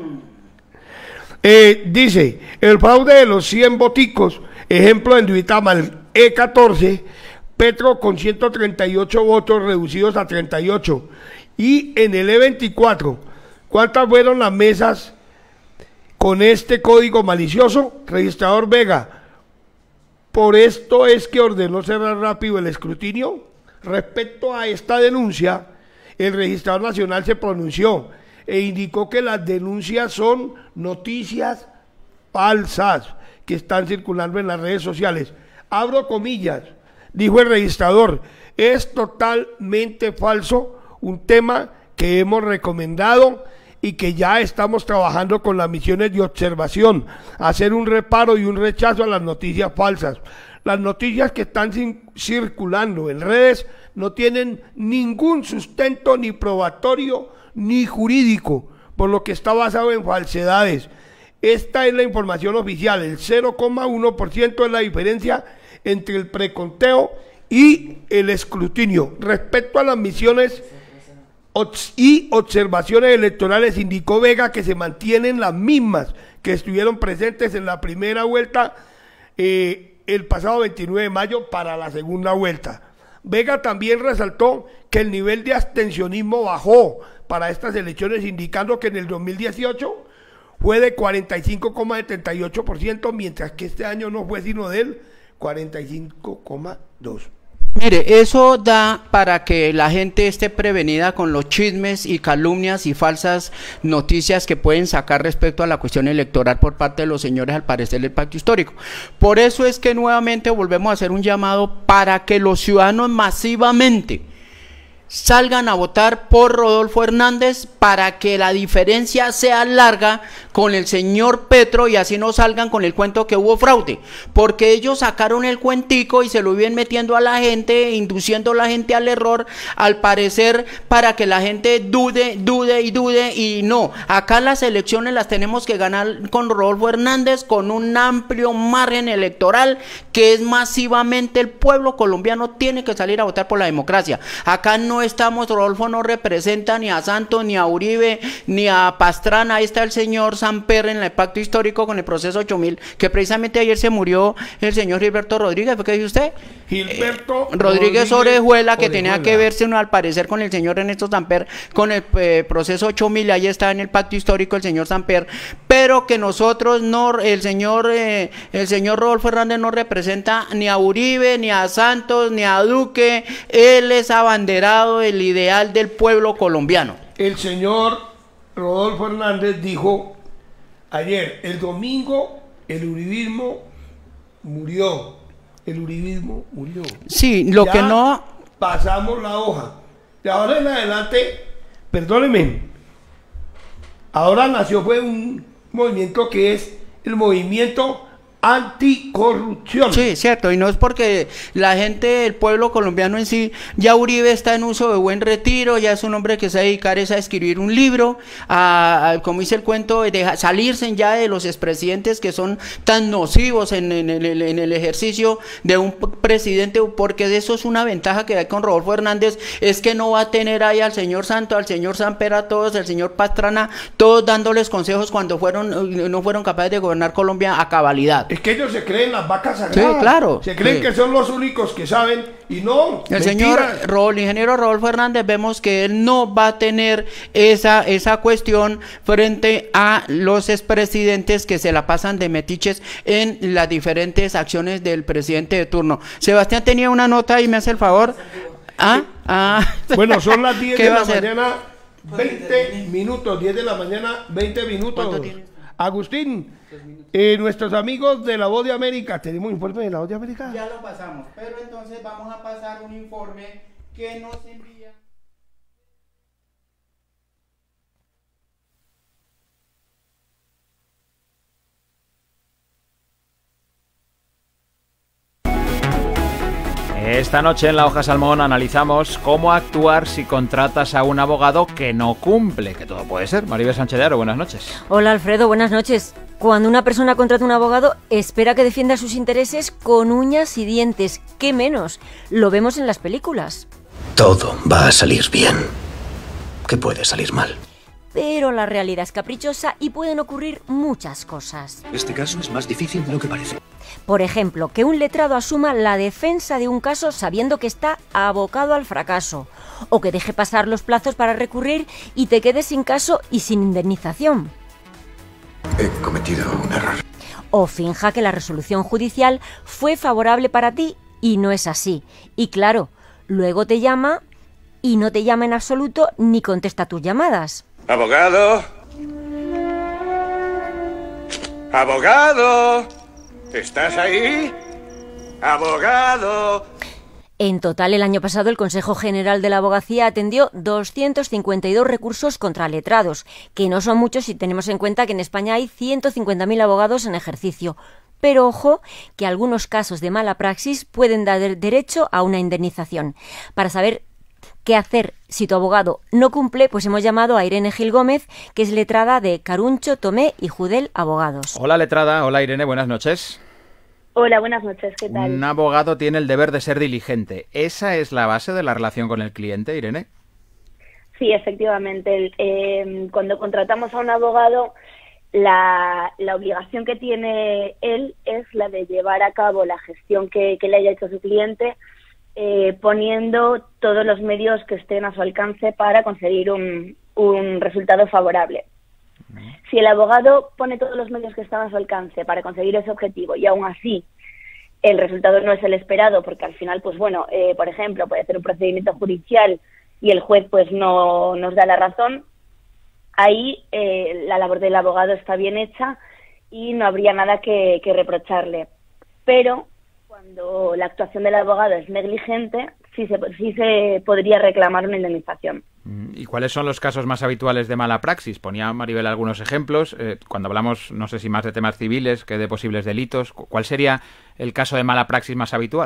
Eh, dice, el fraude de los cien voticos, ejemplo en Duitama, el E catorce, Petro con ciento treinta y ocho votos reducidos a treinta y ocho, y en el E veinticuatro, ¿cuántas fueron las mesas con este código malicioso? Registrador Vega, por esto es que ordenó cerrar rápido el escrutinio. Respecto a esta denuncia, el registrador nacional se pronunció e indicó que las denuncias son noticias falsas que están circulando en las redes sociales. Abro comillas, dijo el registrador, es totalmente falso, un tema que hemos recomendado y que ya estamos trabajando con las misiones de observación, hacer un reparo y un rechazo a las noticias falsas. Las noticias que están circulando en redes no tienen ningún sustento ni probatorio ni jurídico, por lo que está basado en falsedades. Esta es la información oficial, el cero coma uno por ciento es la diferencia entre el preconteo y el escrutinio. Respecto a las misiones y observaciones electorales, indicó Vega que se mantienen las mismas que estuvieron presentes en la primera vuelta eh, el pasado veintinueve de mayo para la segunda vuelta. Vega también resaltó que el nivel de abstencionismo bajó para estas elecciones, indicando que en el dos mil dieciocho fue de cuarenta y cinco coma setenta y ocho por ciento, mientras que este año no fue sino del cuarenta y cinco coma dos por ciento. Mire, eso da para que la gente esté prevenida con los chismes y calumnias y falsas noticias que pueden sacar respecto a la cuestión electoral por parte de los señores, al parecer, del pacto histórico. Por eso es que nuevamente volvemos a hacer un llamado para que los ciudadanos masivamente salgan a votar por Rodolfo Hernández, para que la diferencia sea larga con el señor Petro y así no salgan con el cuento que hubo fraude, porque ellos sacaron el cuentico y se lo vienen metiendo a la gente, induciendo a la gente al error, al parecer para que la gente dude, dude y dude, y no, acá las elecciones las tenemos que ganar con Rodolfo Hernández, con un amplio margen electoral, que es masivamente el pueblo colombiano tiene que salir a votar por la democracia. Acá no estamos, Rodolfo no representa ni a Santos, ni a Uribe, ni a Pastrana. Ahí está el señor Samper en el pacto histórico con el proceso ocho mil, que precisamente ayer se murió el señor Gilberto Rodríguez. ¿Qué dice usted? Gilberto eh, Rodríguez Orejuela, que Orejuela. tenía que verse, no, al parecer, con el señor Ernesto Samper, con el eh, proceso ocho mil, ahí está en el pacto histórico el señor Samper, pero que nosotros no, el señor, eh, el señor Rodolfo Hernández no representa ni a Uribe, ni a Santos, ni a Duque. Él es abanderado el ideal del pueblo colombiano. El señor Rodolfo Hernández dijo ayer, el domingo el uribismo murió, el uribismo murió. Sí, lo ya que no... pasamos la hoja. De ahora en adelante, perdónenme, ahora nació fue un movimiento que es el movimiento anticorrupción. Sí, cierto, y no es porque la gente, el pueblo colombiano en sí, ya Uribe está en uso de buen retiro, ya es un hombre que se va a dedicar es a escribir un libro, a, a como dice el cuento, de salirse ya de los expresidentes que son tan nocivos en, en, en, el, en el ejercicio de un presidente, porque de eso es una ventaja que hay con Rodolfo Hernández, es que no va a tener ahí al señor Santo, al señor Samper, a todos, al señor Pastrana, todos dándoles consejos cuando fueron no fueron capaces de gobernar Colombia a cabalidad. Es que ellos se creen las vacas sagradas. Sí, claro. Se creen sí. que son los únicos que saben y no. El mentira. señor Rol, ingeniero Rodolfo Hernández, vemos que él no va a tener esa, esa cuestión frente a los expresidentes que se la pasan de metiches en las diferentes acciones del presidente de turno. Sebastián tenía una nota y me hace el favor. Ah, ah. Bueno, son las diez de va la a hacer? mañana, veinte minutos. diez de la mañana, veinte minutos. Agustín, eh, nuestros amigos de La Voz de América, ¿tenemos informe de La Voz de América? Ya lo pasamos, pero entonces vamos a pasar un informe que nos envía. Esta noche en La Hoja Salmón analizamos cómo actuar si contratas a un abogado que no cumple, que todo puede ser. Maribel Sánchez de Haro, buenas noches. Hola Alfredo, buenas noches. Cuando una persona contrata a un abogado, espera que defienda sus intereses con uñas y dientes. ¿Qué menos? Lo vemos en las películas. Todo va a salir bien. ¿Qué puede salir mal? Pero la realidad es caprichosa y pueden ocurrir muchas cosas. Este caso es más difícil de lo que parece. Por ejemplo, que un letrado asuma la defensa de un caso sabiendo que está abocado al fracaso, o que deje pasar los plazos para recurrir y te quedes sin caso y sin indemnización. He cometido un error. O finja que la resolución judicial fue favorable para ti y no es así. Y claro, luego te llama y no te llama en absoluto ni contesta tus llamadas. ¡Abogado! ¡Abogado! ¿Estás ahí? ¡Abogado! En total, el año pasado, el Consejo General de la Abogacía atendió doscientos cincuenta y dos recursos contra letrados, que no son muchos si tenemos en cuenta que en España hay ciento cincuenta mil abogados en ejercicio. Pero ojo, que algunos casos de mala praxis pueden dar derecho a una indemnización. Para saber qué hacer si tu abogado no cumple, pues hemos llamado a Irene Gil Gómez, que es letrada de Caruncho, Tomé y Judel Abogados. Hola letrada, hola Irene, buenas noches. Hola, buenas noches, ¿qué tal? Un abogado tiene el deber de ser diligente. ¿Esa es la base de la relación con el cliente, Irene? Sí, efectivamente. El, eh, cuando contratamos a un abogado, la, la obligación que tiene él es la de llevar a cabo la gestión que, que le haya hecho su cliente, eh, poniendo todos los medios que estén a su alcance para conseguir un, un resultado favorable. Si el abogado pone todos los medios que están a su alcance para conseguir ese objetivo y aún así el resultado no es el esperado, porque al final, pues bueno, eh, por ejemplo, puede ser un procedimiento judicial y el juez pues no nos da la razón, ahí eh, la labor del abogado está bien hecha y no habría nada que, que reprocharle. Pero cuando la actuación del abogado es negligente, sí se, sí se podría reclamar una indemnización. ¿Y cuáles son los casos más habituales de mala praxis? Ponía Maribel algunos ejemplos. Eh, cuando hablamos, no sé si más de temas civiles que de posibles delitos, ¿cuál sería el caso de mala praxis más habitual?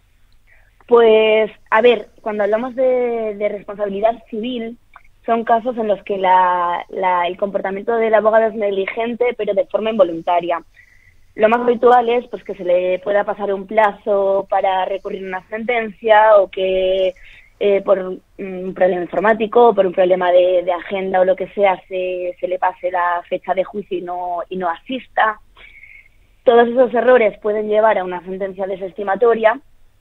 Pues, a ver, cuando hablamos de, de responsabilidad civil, son casos en los que la, la, el comportamiento del abogado es negligente, pero de forma involuntaria. Lo más habitual es pues que se le pueda pasar un plazo para recurrir a una sentencia o que eh, por un problema informático o por un problema de, de agenda o lo que sea se, se le pase la fecha de juicio y no, y no asista. Todos esos errores pueden llevar a una sentencia desestimatoria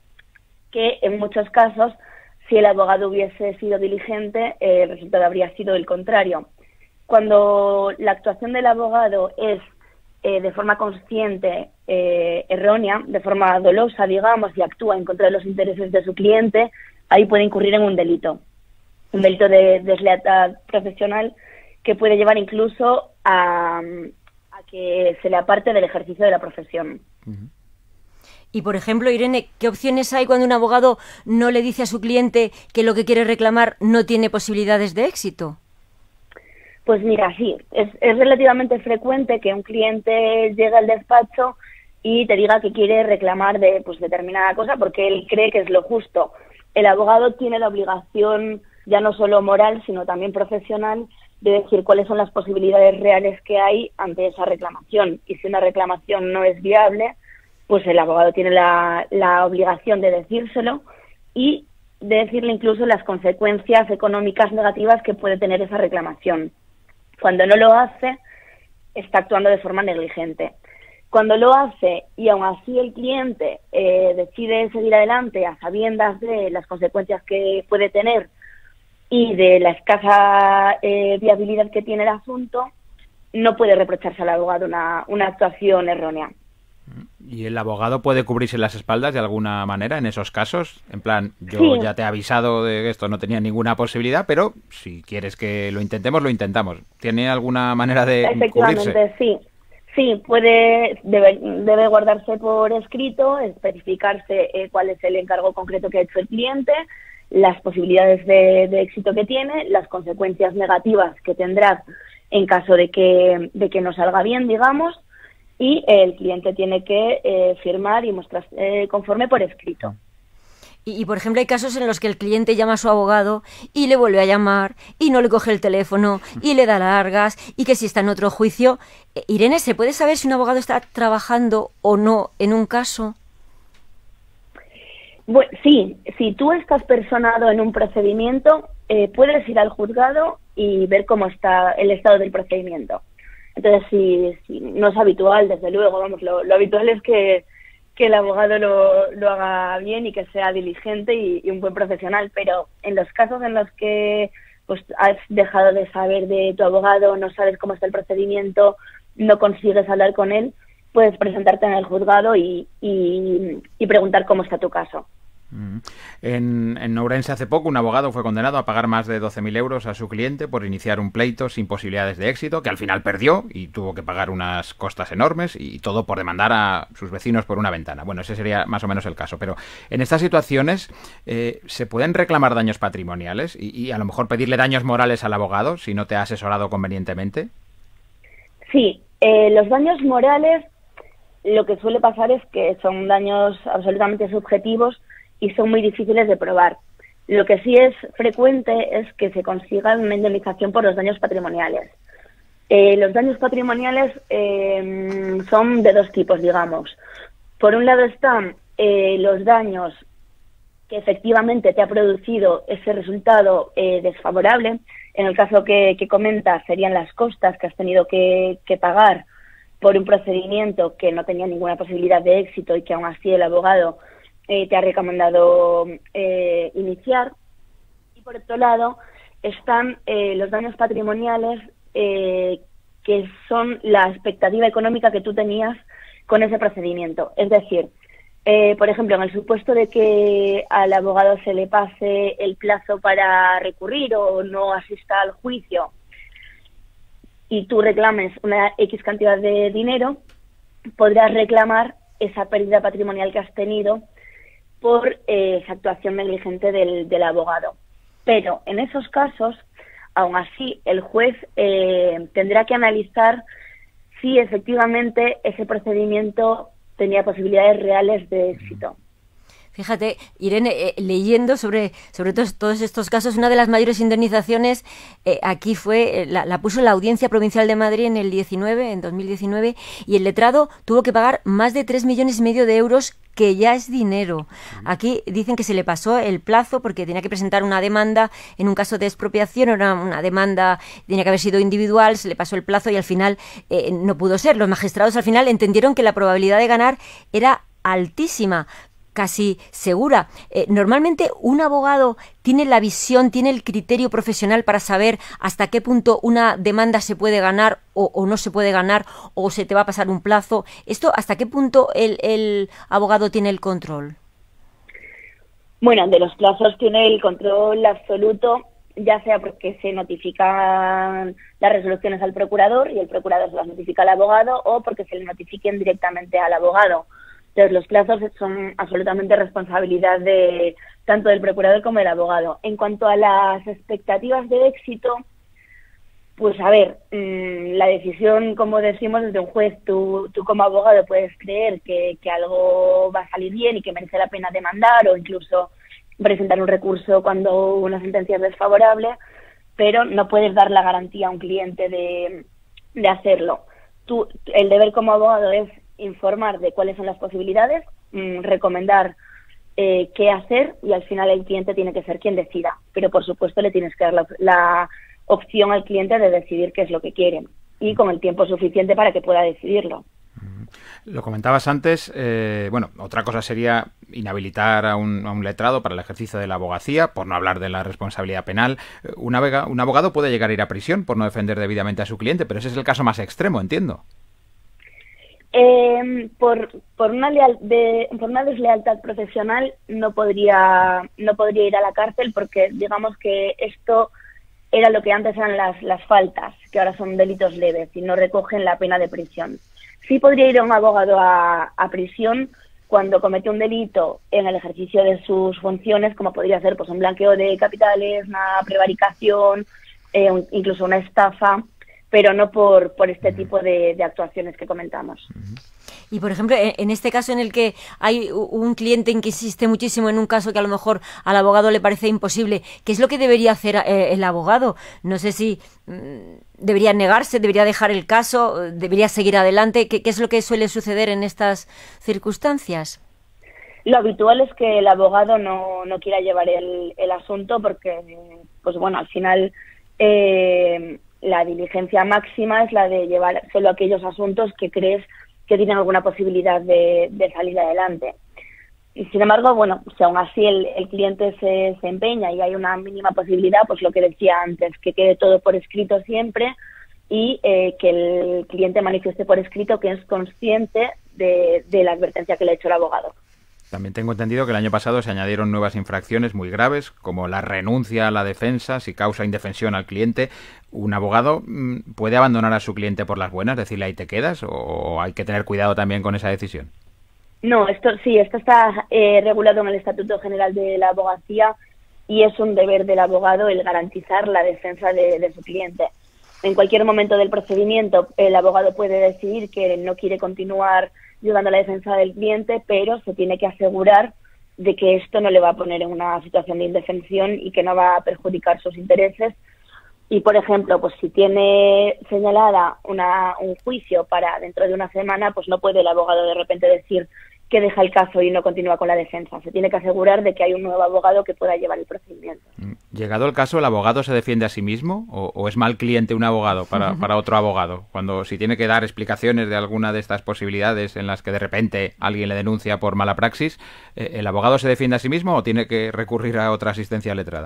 que en muchos casos, si el abogado hubiese sido diligente, eh, el resultado habría sido el contrario. Cuando la actuación del abogado es Eh, de forma consciente, eh, errónea, de forma dolosa, digamos, y actúa en contra de los intereses de su cliente, ahí puede incurrir en un delito, un delito de deslealtad profesional que puede llevar incluso a, a que se le aparte del ejercicio de la profesión. Uh-huh. Y, por ejemplo, Irene, ¿qué opciones hay cuando un abogado no le dice a su cliente que lo que quiere reclamar no tiene posibilidades de éxito? Pues mira, sí, es, es relativamente frecuente que un cliente llegue al despacho y te diga que quiere reclamar de pues determinada cosa porque él cree que es lo justo. El abogado tiene la obligación, ya no solo moral, sino también profesional, de decir cuáles son las posibilidades reales que hay ante esa reclamación. Y si una reclamación no es viable, pues el abogado tiene la, la obligación de decírselo y de decirle incluso las consecuencias económicas negativas que puede tener esa reclamación. Cuando no lo hace, está actuando de forma negligente. Cuando lo hace y aún así el cliente eh, decide seguir adelante a sabiendas de las consecuencias que puede tener y de la escasa eh, viabilidad que tiene el asunto, no puede reprocharse al abogado una, una actuación errónea. ¿Y el abogado puede cubrirse las espaldas de alguna manera en esos casos? En plan, yo Sí. ya te he avisado de que esto no tenía ninguna posibilidad, pero si quieres que lo intentemos, lo intentamos. ¿Tiene alguna manera de Efectivamente, cubrirse? sí. Sí, puede, debe, debe guardarse por escrito, especificarse eh, cuál es el encargo concreto que ha hecho el cliente, las posibilidades de, de éxito que tiene, las consecuencias negativas que tendrá en caso de que, de que no salga bien, digamos, y el cliente tiene que eh, firmar y mostrarse eh, conforme por escrito. Y, y, por ejemplo, hay casos en los que el cliente llama a su abogado y le vuelve a llamar y no le coge el teléfono y le da largas y que si está en otro juicio. Eh, Irene, ¿se puede saber si un abogado está trabajando o no en un caso? Bueno, sí, si tú estás personado en un procedimiento, eh, puedes ir al juzgado y ver cómo está el estado del procedimiento. Entonces, si, si no es habitual, desde luego, vamos, lo, lo habitual es que, que el abogado lo, lo haga bien y que sea diligente y, y un buen profesional, pero en los casos en los que pues has dejado de saber de tu abogado, no sabes cómo está el procedimiento, no consigues hablar con él, puedes presentarte en el juzgado y, y, y preguntar cómo está tu caso. En, en Ourense hace poco un abogado fue condenado a pagar más de doce mil euros a su cliente por iniciar un pleito sin posibilidades de éxito, que al final perdió y tuvo que pagar unas costas enormes y todo por demandar a sus vecinos por una ventana. Bueno, ese sería más o menos el caso, pero en estas situaciones eh, ¿se pueden reclamar daños patrimoniales y, y a lo mejor pedirle daños morales al abogado si no te ha asesorado convenientemente? Sí, eh, los daños morales lo que suele pasar es que son daños absolutamente subjetivos y son muy difíciles de probar. Lo que sí es frecuente es que se consiga una indemnización por los daños patrimoniales. Eh, los daños patrimoniales eh, son de dos tipos, digamos. Por un lado están eh, los daños que efectivamente te ha producido ese resultado eh, desfavorable. En el caso que, que comentas, serían las costas que has tenido que, que pagar por un procedimiento que no tenía ninguna posibilidad de éxito y que aún así el abogado Eh, te ha recomendado eh, iniciar. Y por otro lado están eh, los daños patrimoniales eh, que son la expectativa económica que tú tenías con ese procedimiento. Es decir, eh, por ejemplo, en el supuesto de que al abogado se le pase el plazo para recurrir o no asista al juicio y tú reclames una X cantidad de dinero, podrás reclamar esa pérdida patrimonial que has tenido por eh, esa actuación negligente del, del abogado. Pero en esos casos, aún así, el juez eh, tendrá que analizar si efectivamente ese procedimiento tenía posibilidades reales de éxito. Fíjate, Irene, eh, leyendo sobre, sobre todos, todos estos casos, una de las mayores indemnizaciones eh, aquí fue, eh, la, la puso la Audiencia Provincial de Madrid en el diecinueve, en dos mil diecinueve, y el letrado tuvo que pagar más de tres millones y medio de euros, que ya es dinero. Aquí dicen que se le pasó el plazo porque tenía que presentar una demanda en un caso de expropiación, era una demanda, tenía que haber sido individual, se le pasó el plazo y al final eh, no pudo ser. Los magistrados al final entendieron que la probabilidad de ganar era altísima, casi segura. Eh, normalmente un abogado tiene la visión, tiene el criterio profesional para saber hasta qué punto una demanda se puede ganar o, o no se puede ganar o se te va a pasar un plazo. ¿Esto hasta qué punto el, el abogado tiene el control? Bueno, de los plazos tiene el control absoluto, ya sea porque se notifican las resoluciones al procurador y el procurador se las notifica al abogado o porque se le notifiquen directamente al abogado. Entonces, los plazos son absolutamente responsabilidad de tanto del procurador como del abogado. En cuanto a las expectativas de éxito, pues a ver, mmm, la decisión, como decimos, es de un juez. Tú, tú como abogado puedes creer que, que algo va a salir bien y que merece la pena demandar o incluso presentar un recurso cuando una sentencia es desfavorable, pero no puedes dar la garantía a un cliente de, de hacerlo. Tú, el deber como abogado es informar de cuáles son las posibilidades, mmm, recomendar eh, qué hacer y al final el cliente tiene que ser quien decida. Pero por supuesto le tienes que dar la, la opción al cliente de decidir qué es lo que quiere y con el tiempo suficiente para que pueda decidirlo. Lo comentabas antes, eh, bueno, otra cosa sería inhabilitar a un, a un letrado para el ejercicio de la abogacía, por no hablar de la responsabilidad penal. Un, abega, un abogado puede llegar a ir a prisión por no defender debidamente a su cliente, pero ese es el caso más extremo, entiendo. Eh, por por una leal, de, por una deslealtad profesional no podría no podría ir a la cárcel porque digamos que esto era lo que antes eran las las faltas, que ahora son delitos leves y no recogen la pena de prisión. Sí podría ir un abogado a, a prisión cuando comete un delito en el ejercicio de sus funciones, como podría ser pues un blanqueo de capitales, una prevaricación, eh, un, incluso una estafa, pero no por, por este tipo de, de actuaciones que comentamos. Y, por ejemplo, en este caso en el que hay un cliente en que insiste muchísimo en un caso que a lo mejor al abogado le parece imposible, ¿qué es lo que debería hacer eh, el abogado? No sé si mmm, debería negarse, debería dejar el caso, debería seguir adelante. ¿Qué, qué es lo que suele suceder en estas circunstancias? Lo habitual es que el abogado no, no quiera llevar el, el asunto porque, pues bueno, al final eh, la diligencia máxima es la de llevar solo aquellos asuntos que crees que tienen alguna posibilidad de, de salir adelante. Y sin embargo, bueno, si aún así el, el cliente se, se empeña y hay una mínima posibilidad, pues lo que decía antes, que quede todo por escrito siempre y eh, que el cliente manifieste por escrito que es consciente de, de la advertencia que le ha hecho el abogado. También tengo entendido que el año pasado se añadieron nuevas infracciones muy graves, como la renuncia a la defensa si causa indefensión al cliente. ¿Un abogado puede abandonar a su cliente por las buenas, decirle ahí te quedas, o hay que tener cuidado también con esa decisión? No, esto sí, esto está eh, regulado en el Estatuto General de la Abogacía y es un deber del abogado el garantizar la defensa de, de su cliente. En cualquier momento del procedimiento, el abogado puede decidir que no quiere continuar llevando la defensa del cliente, pero se tiene que asegurar de que esto no le va a poner en una situación de indefensión y que no va a perjudicar sus intereses. Y, por ejemplo, pues si tiene señalada una, un juicio para dentro de una semana, pues no puede el abogado de repente decir que deja el caso y no continúa con la defensa. Se tiene que asegurar de que hay un nuevo abogado que pueda llevar el procedimiento. Llegado el caso, ¿el abogado se defiende a sí mismo o, o es mal cliente un abogado para, para otro abogado? Cuando si tiene que dar explicaciones de alguna de estas posibilidades en las que de repente alguien le denuncia por mala praxis, ¿el abogado se defiende a sí mismo o tiene que recurrir a otra asistencia letrada?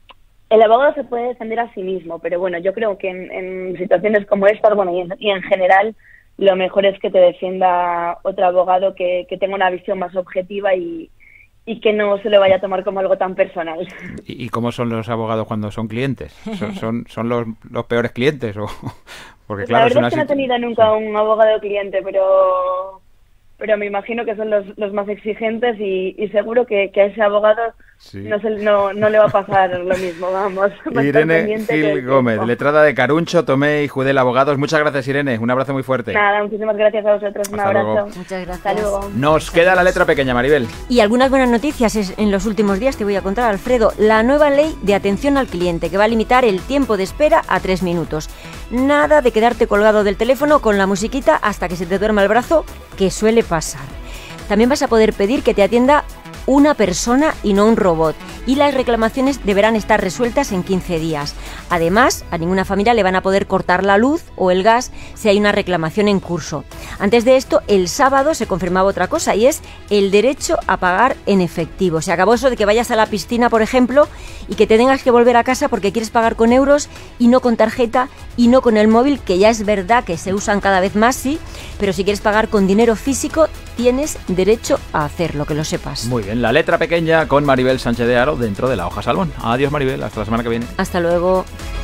El abogado se puede defender a sí mismo, pero bueno, yo creo que en, en situaciones como estas, bueno, y en, y en general, lo mejor es que te defienda otro abogado que, que tenga una visión más objetiva y, y que no se lo vaya a tomar como algo tan personal. ¿Y, y cómo son los abogados cuando son clientes? ¿Son, son, son los, los peores clientes? O, porque, claro, la verdad es, es que no he tenido nunca sí. un abogado cliente, pero... pero me imagino que son los, los más exigentes y, y seguro que, que a ese abogado sí. no, se, no, no le va a pasar lo mismo, vamos. Irene Gil Gómez, letrada de Caruncho, Tomé y Judel Abogados. Muchas gracias, Irene. Un abrazo muy fuerte. Nada, muchísimas gracias a vosotros. Un Hasta abrazo. Luego. Muchas gracias. Hasta luego. Nos queda la letra pequeña, Maribel. Y algunas buenas noticias es, en los últimos días te voy a contar, Alfredo. La nueva ley de atención al cliente que va a limitar el tiempo de espera a tres minutos. Nada de quedarte colgado del teléfono con la musiquita hasta que se te duerma el brazo, que suele pasar. También vas a poder pedir que te atienda una persona y no un robot. Y las reclamaciones deberán estar resueltas en quince días. Además, a ninguna familia le van a poder cortar la luz o el gas si hay una reclamación en curso. Antes de esto, el sábado se confirmaba otra cosa y es el derecho a pagar en efectivo. Se acabó eso de que vayas a la piscina, por ejemplo, y que te tengas que volver a casa porque quieres pagar con euros y no con tarjeta y no con el móvil, que ya es verdad que se usan cada vez más, sí, pero si quieres pagar con dinero físico, tienes derecho a hacerlo, que lo sepas. Muy bien, la letra pequeña con Maribel Sánchez de Aro dentro de la hoja Salmón. Adiós, Maribel, hasta la semana que viene. Hasta luego.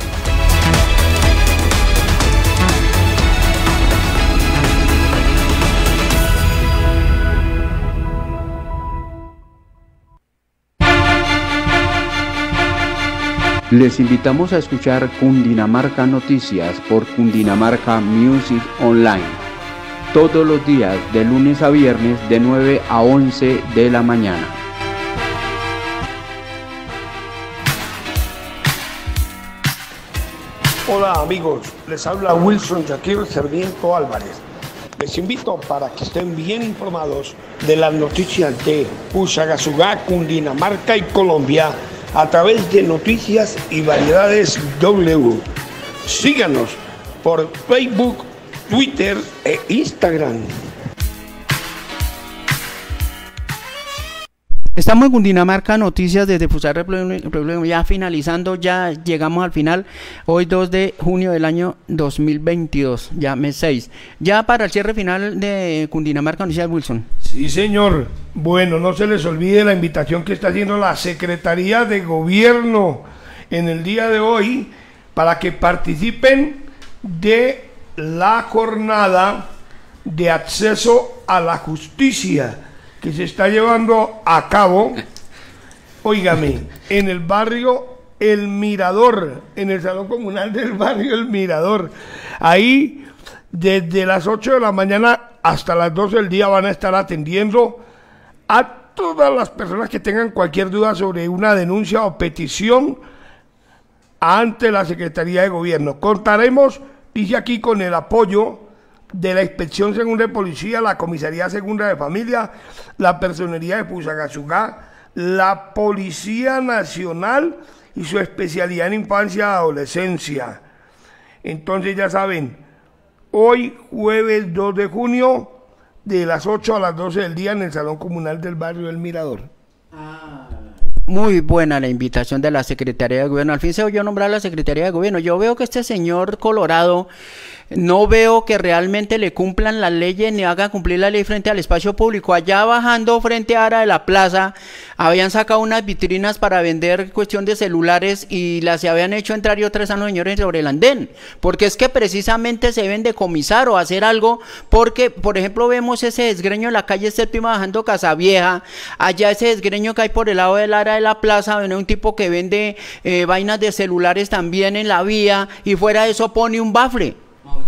Les invitamos a escuchar Cundinamarca Noticias por Cundinamarca Music Online. Todos los días, de lunes a viernes, de nueve a once de la mañana. Hola amigos, les habla Wilson Jaquir Sarmiento Álvarez. Les invito para que estén bien informados de las noticias de Fusagasugá, Cundinamarca y Colombia a través de Noticias y Variedades W. Síganos por Facebook, Twitter e Instagram. Estamos en Cundinamarca Noticias desde Fusar, ya finalizando, ya llegamos al final, hoy dos de junio del año dos mil veintidós, ya mes seis. Ya para el cierre final de Cundinamarca Noticias, Wilson. Sí, señor. Bueno, no se les olvide la invitación que está haciendo la Secretaría de Gobierno en el día de hoy para que participen de la jornada de acceso a la justicia que se está llevando a cabo, óigame, en el barrio El Mirador, en el Salón Comunal del barrio El Mirador. Ahí, desde las ocho de la mañana hasta las doce del día van a estar atendiendo a todas las personas que tengan cualquier duda sobre una denuncia o petición ante la Secretaría de Gobierno. Contaremos, dice aquí, con el apoyo de la Inspección Segunda de Policía, la Comisaría Segunda de Familia, la Personería de Fusagasugá, la Policía Nacional y su especialidad en infancia y adolescencia. Entonces ya saben, hoy jueves dos de junio, de las ocho a las doce del día en el Salón Comunal del Barrio El Mirador. Muy buena la invitación de la Secretaría de Gobierno. Al fin se oyó nombrar a la Secretaría de Gobierno. Yo veo que este señor Colorado, no veo que realmente le cumplan las leyes ni hagan cumplir la ley frente al espacio público. Allá bajando frente a Ara de la Plaza, habían sacado unas vitrinas para vender cuestión de celulares y las se habían hecho entrar y otras a los señores sobre el andén. Porque es que precisamente se deben decomisar o hacer algo, porque, por ejemplo, vemos ese desgreño en la calle Séptima bajando Casavieja, allá ese desgreño que hay por el lado del Ara de la Plaza, viene un tipo que vende eh, vainas de celulares también en la vía y fuera de eso pone un bafle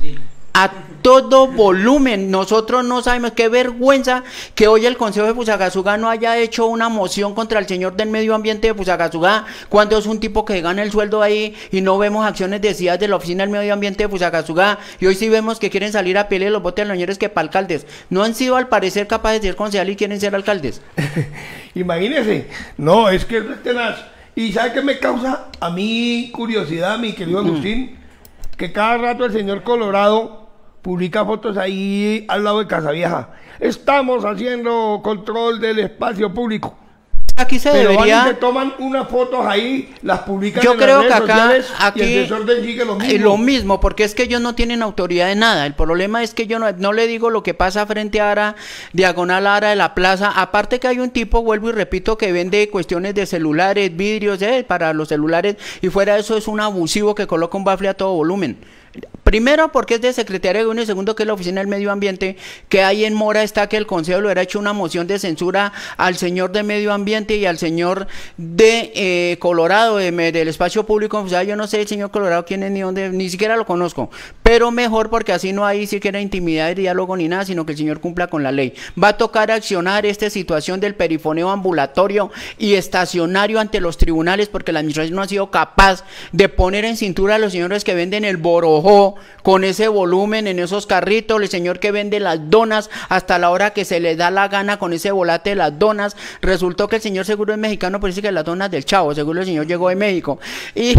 a todo volumen. Nosotros no sabemos, qué vergüenza que hoy el Consejo de Fusagasugá no haya hecho una moción contra el señor del medio ambiente de Fusagasugá, cuando es un tipo que gana el sueldo ahí y no vemos acciones decididas de la oficina del medio ambiente de Fusagasugá, y hoy sí vemos que quieren salir a pelear los botes de los señores que para alcaldes. No han sido al parecer capaces de ser concejal y quieren ser alcaldes. Imagínense, no, es que es tenaz. ¿Y sabe qué me causa a mí curiosidad, mi querido Agustín? Mm. Que cada rato el señor Colorado publica fotos ahí al lado de Casavieja. Estamos haciendo control del espacio público. Aquí se Pero debería... van y se toman unas fotos ahí, las publican Yo en creo las redes que acá, sociales aquí, y el desorden sigue lo mismo. Lo mismo, porque es que ellos no tienen autoridad de nada. El problema es que yo no, no le digo lo que pasa frente a Ara, diagonal a Ara de la Plaza. Aparte que hay un tipo, vuelvo y repito, que vende cuestiones de celulares, vidrios eh, para los celulares, y fuera de eso es un abusivo que coloca un bafle a todo volumen. Primero porque es de Secretaría de Gobierno y segundo que es la Oficina del Medio Ambiente, que ahí en mora está que el Consejo le hubiera hecho una moción de censura al señor de Medio Ambiente y al señor de eh, Colorado, de, del espacio público. O sea, yo no sé el señor Colorado quién es ni dónde, ni siquiera lo conozco, pero mejor porque así no hay siquiera intimidad de diálogo ni nada, sino que el señor cumpla con la ley. Va a tocar accionar esta situación del perifoneo ambulatorio y estacionario ante los tribunales, porque la administración no ha sido capaz de poner en cintura a los señores que venden el borojó con ese volumen en esos carritos, el señor que vende las donas hasta la hora que se le da la gana con ese volate de las donas. Resultó que el señor seguro es mexicano, pero dice que las donas del Chavo, seguro el señor llegó de México. Y,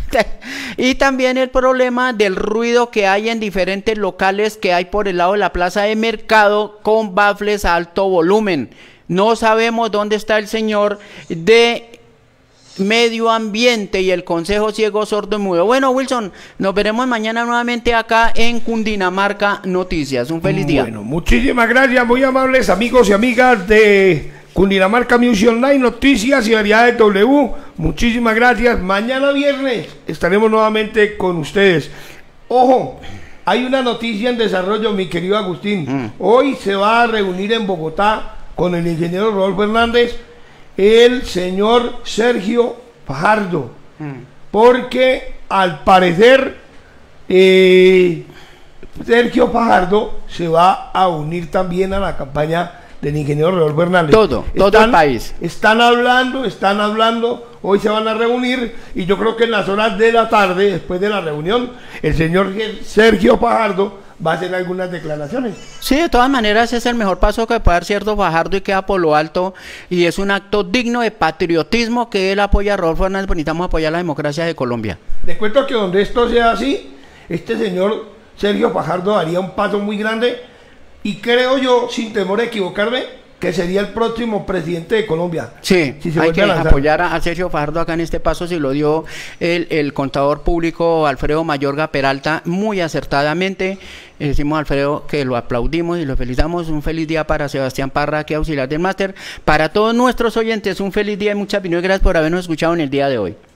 y también el problema del ruido que hay en diferentes locales que hay por el lado de la plaza de mercado con bafles a alto volumen. No sabemos dónde está el señor de Medio Ambiente y el Consejo Ciego, Sordo y Mudo. Bueno, Wilson, nos veremos mañana nuevamente acá en Cundinamarca Noticias. Un feliz día. Bueno, muchísimas gracias, muy amables amigos y amigas de Cundinamarca Music Online, Noticias y Variedades W. Muchísimas gracias. Mañana viernes estaremos nuevamente con ustedes. Ojo, hay una noticia en desarrollo, mi querido Agustín. Mm. Hoy se va a reunir en Bogotá con el ingeniero Rodolfo Hernández el señor Sergio Fajardo, mm. porque al parecer eh, Sergio Fajardo se va a unir también a la campaña del ingeniero Rodolfo Hernández. Todo, todo están, el país. Están hablando, están hablando, hoy se van a reunir y yo creo que en las horas de la tarde, después de la reunión, el señor Sergio Fajardo va a hacer algunas declaraciones. Sí, de todas maneras es el mejor paso que puede dar cierto Fajardo y queda por lo alto, y es un acto digno de patriotismo que él apoya a Rodolfo Hernández, porque necesitamos apoyar la democracia de Colombia. Le cuento que donde esto sea así, este señor Sergio Fajardo daría un paso muy grande y creo yo, sin temor a equivocarme, que sería el próximo presidente de Colombia. Sí, si hay que apoyar a, a Sergio Fajardo acá en este paso, si lo dio el, el contador público Alfredo Mayorga Peralta muy acertadamente. Eh, decimos a Alfredo que lo aplaudimos y lo felicitamos. Un feliz día para Sebastián Parra, aquí auxiliar del máster. Para todos nuestros oyentes, un feliz día y muchas gracias por habernos escuchado en el día de hoy.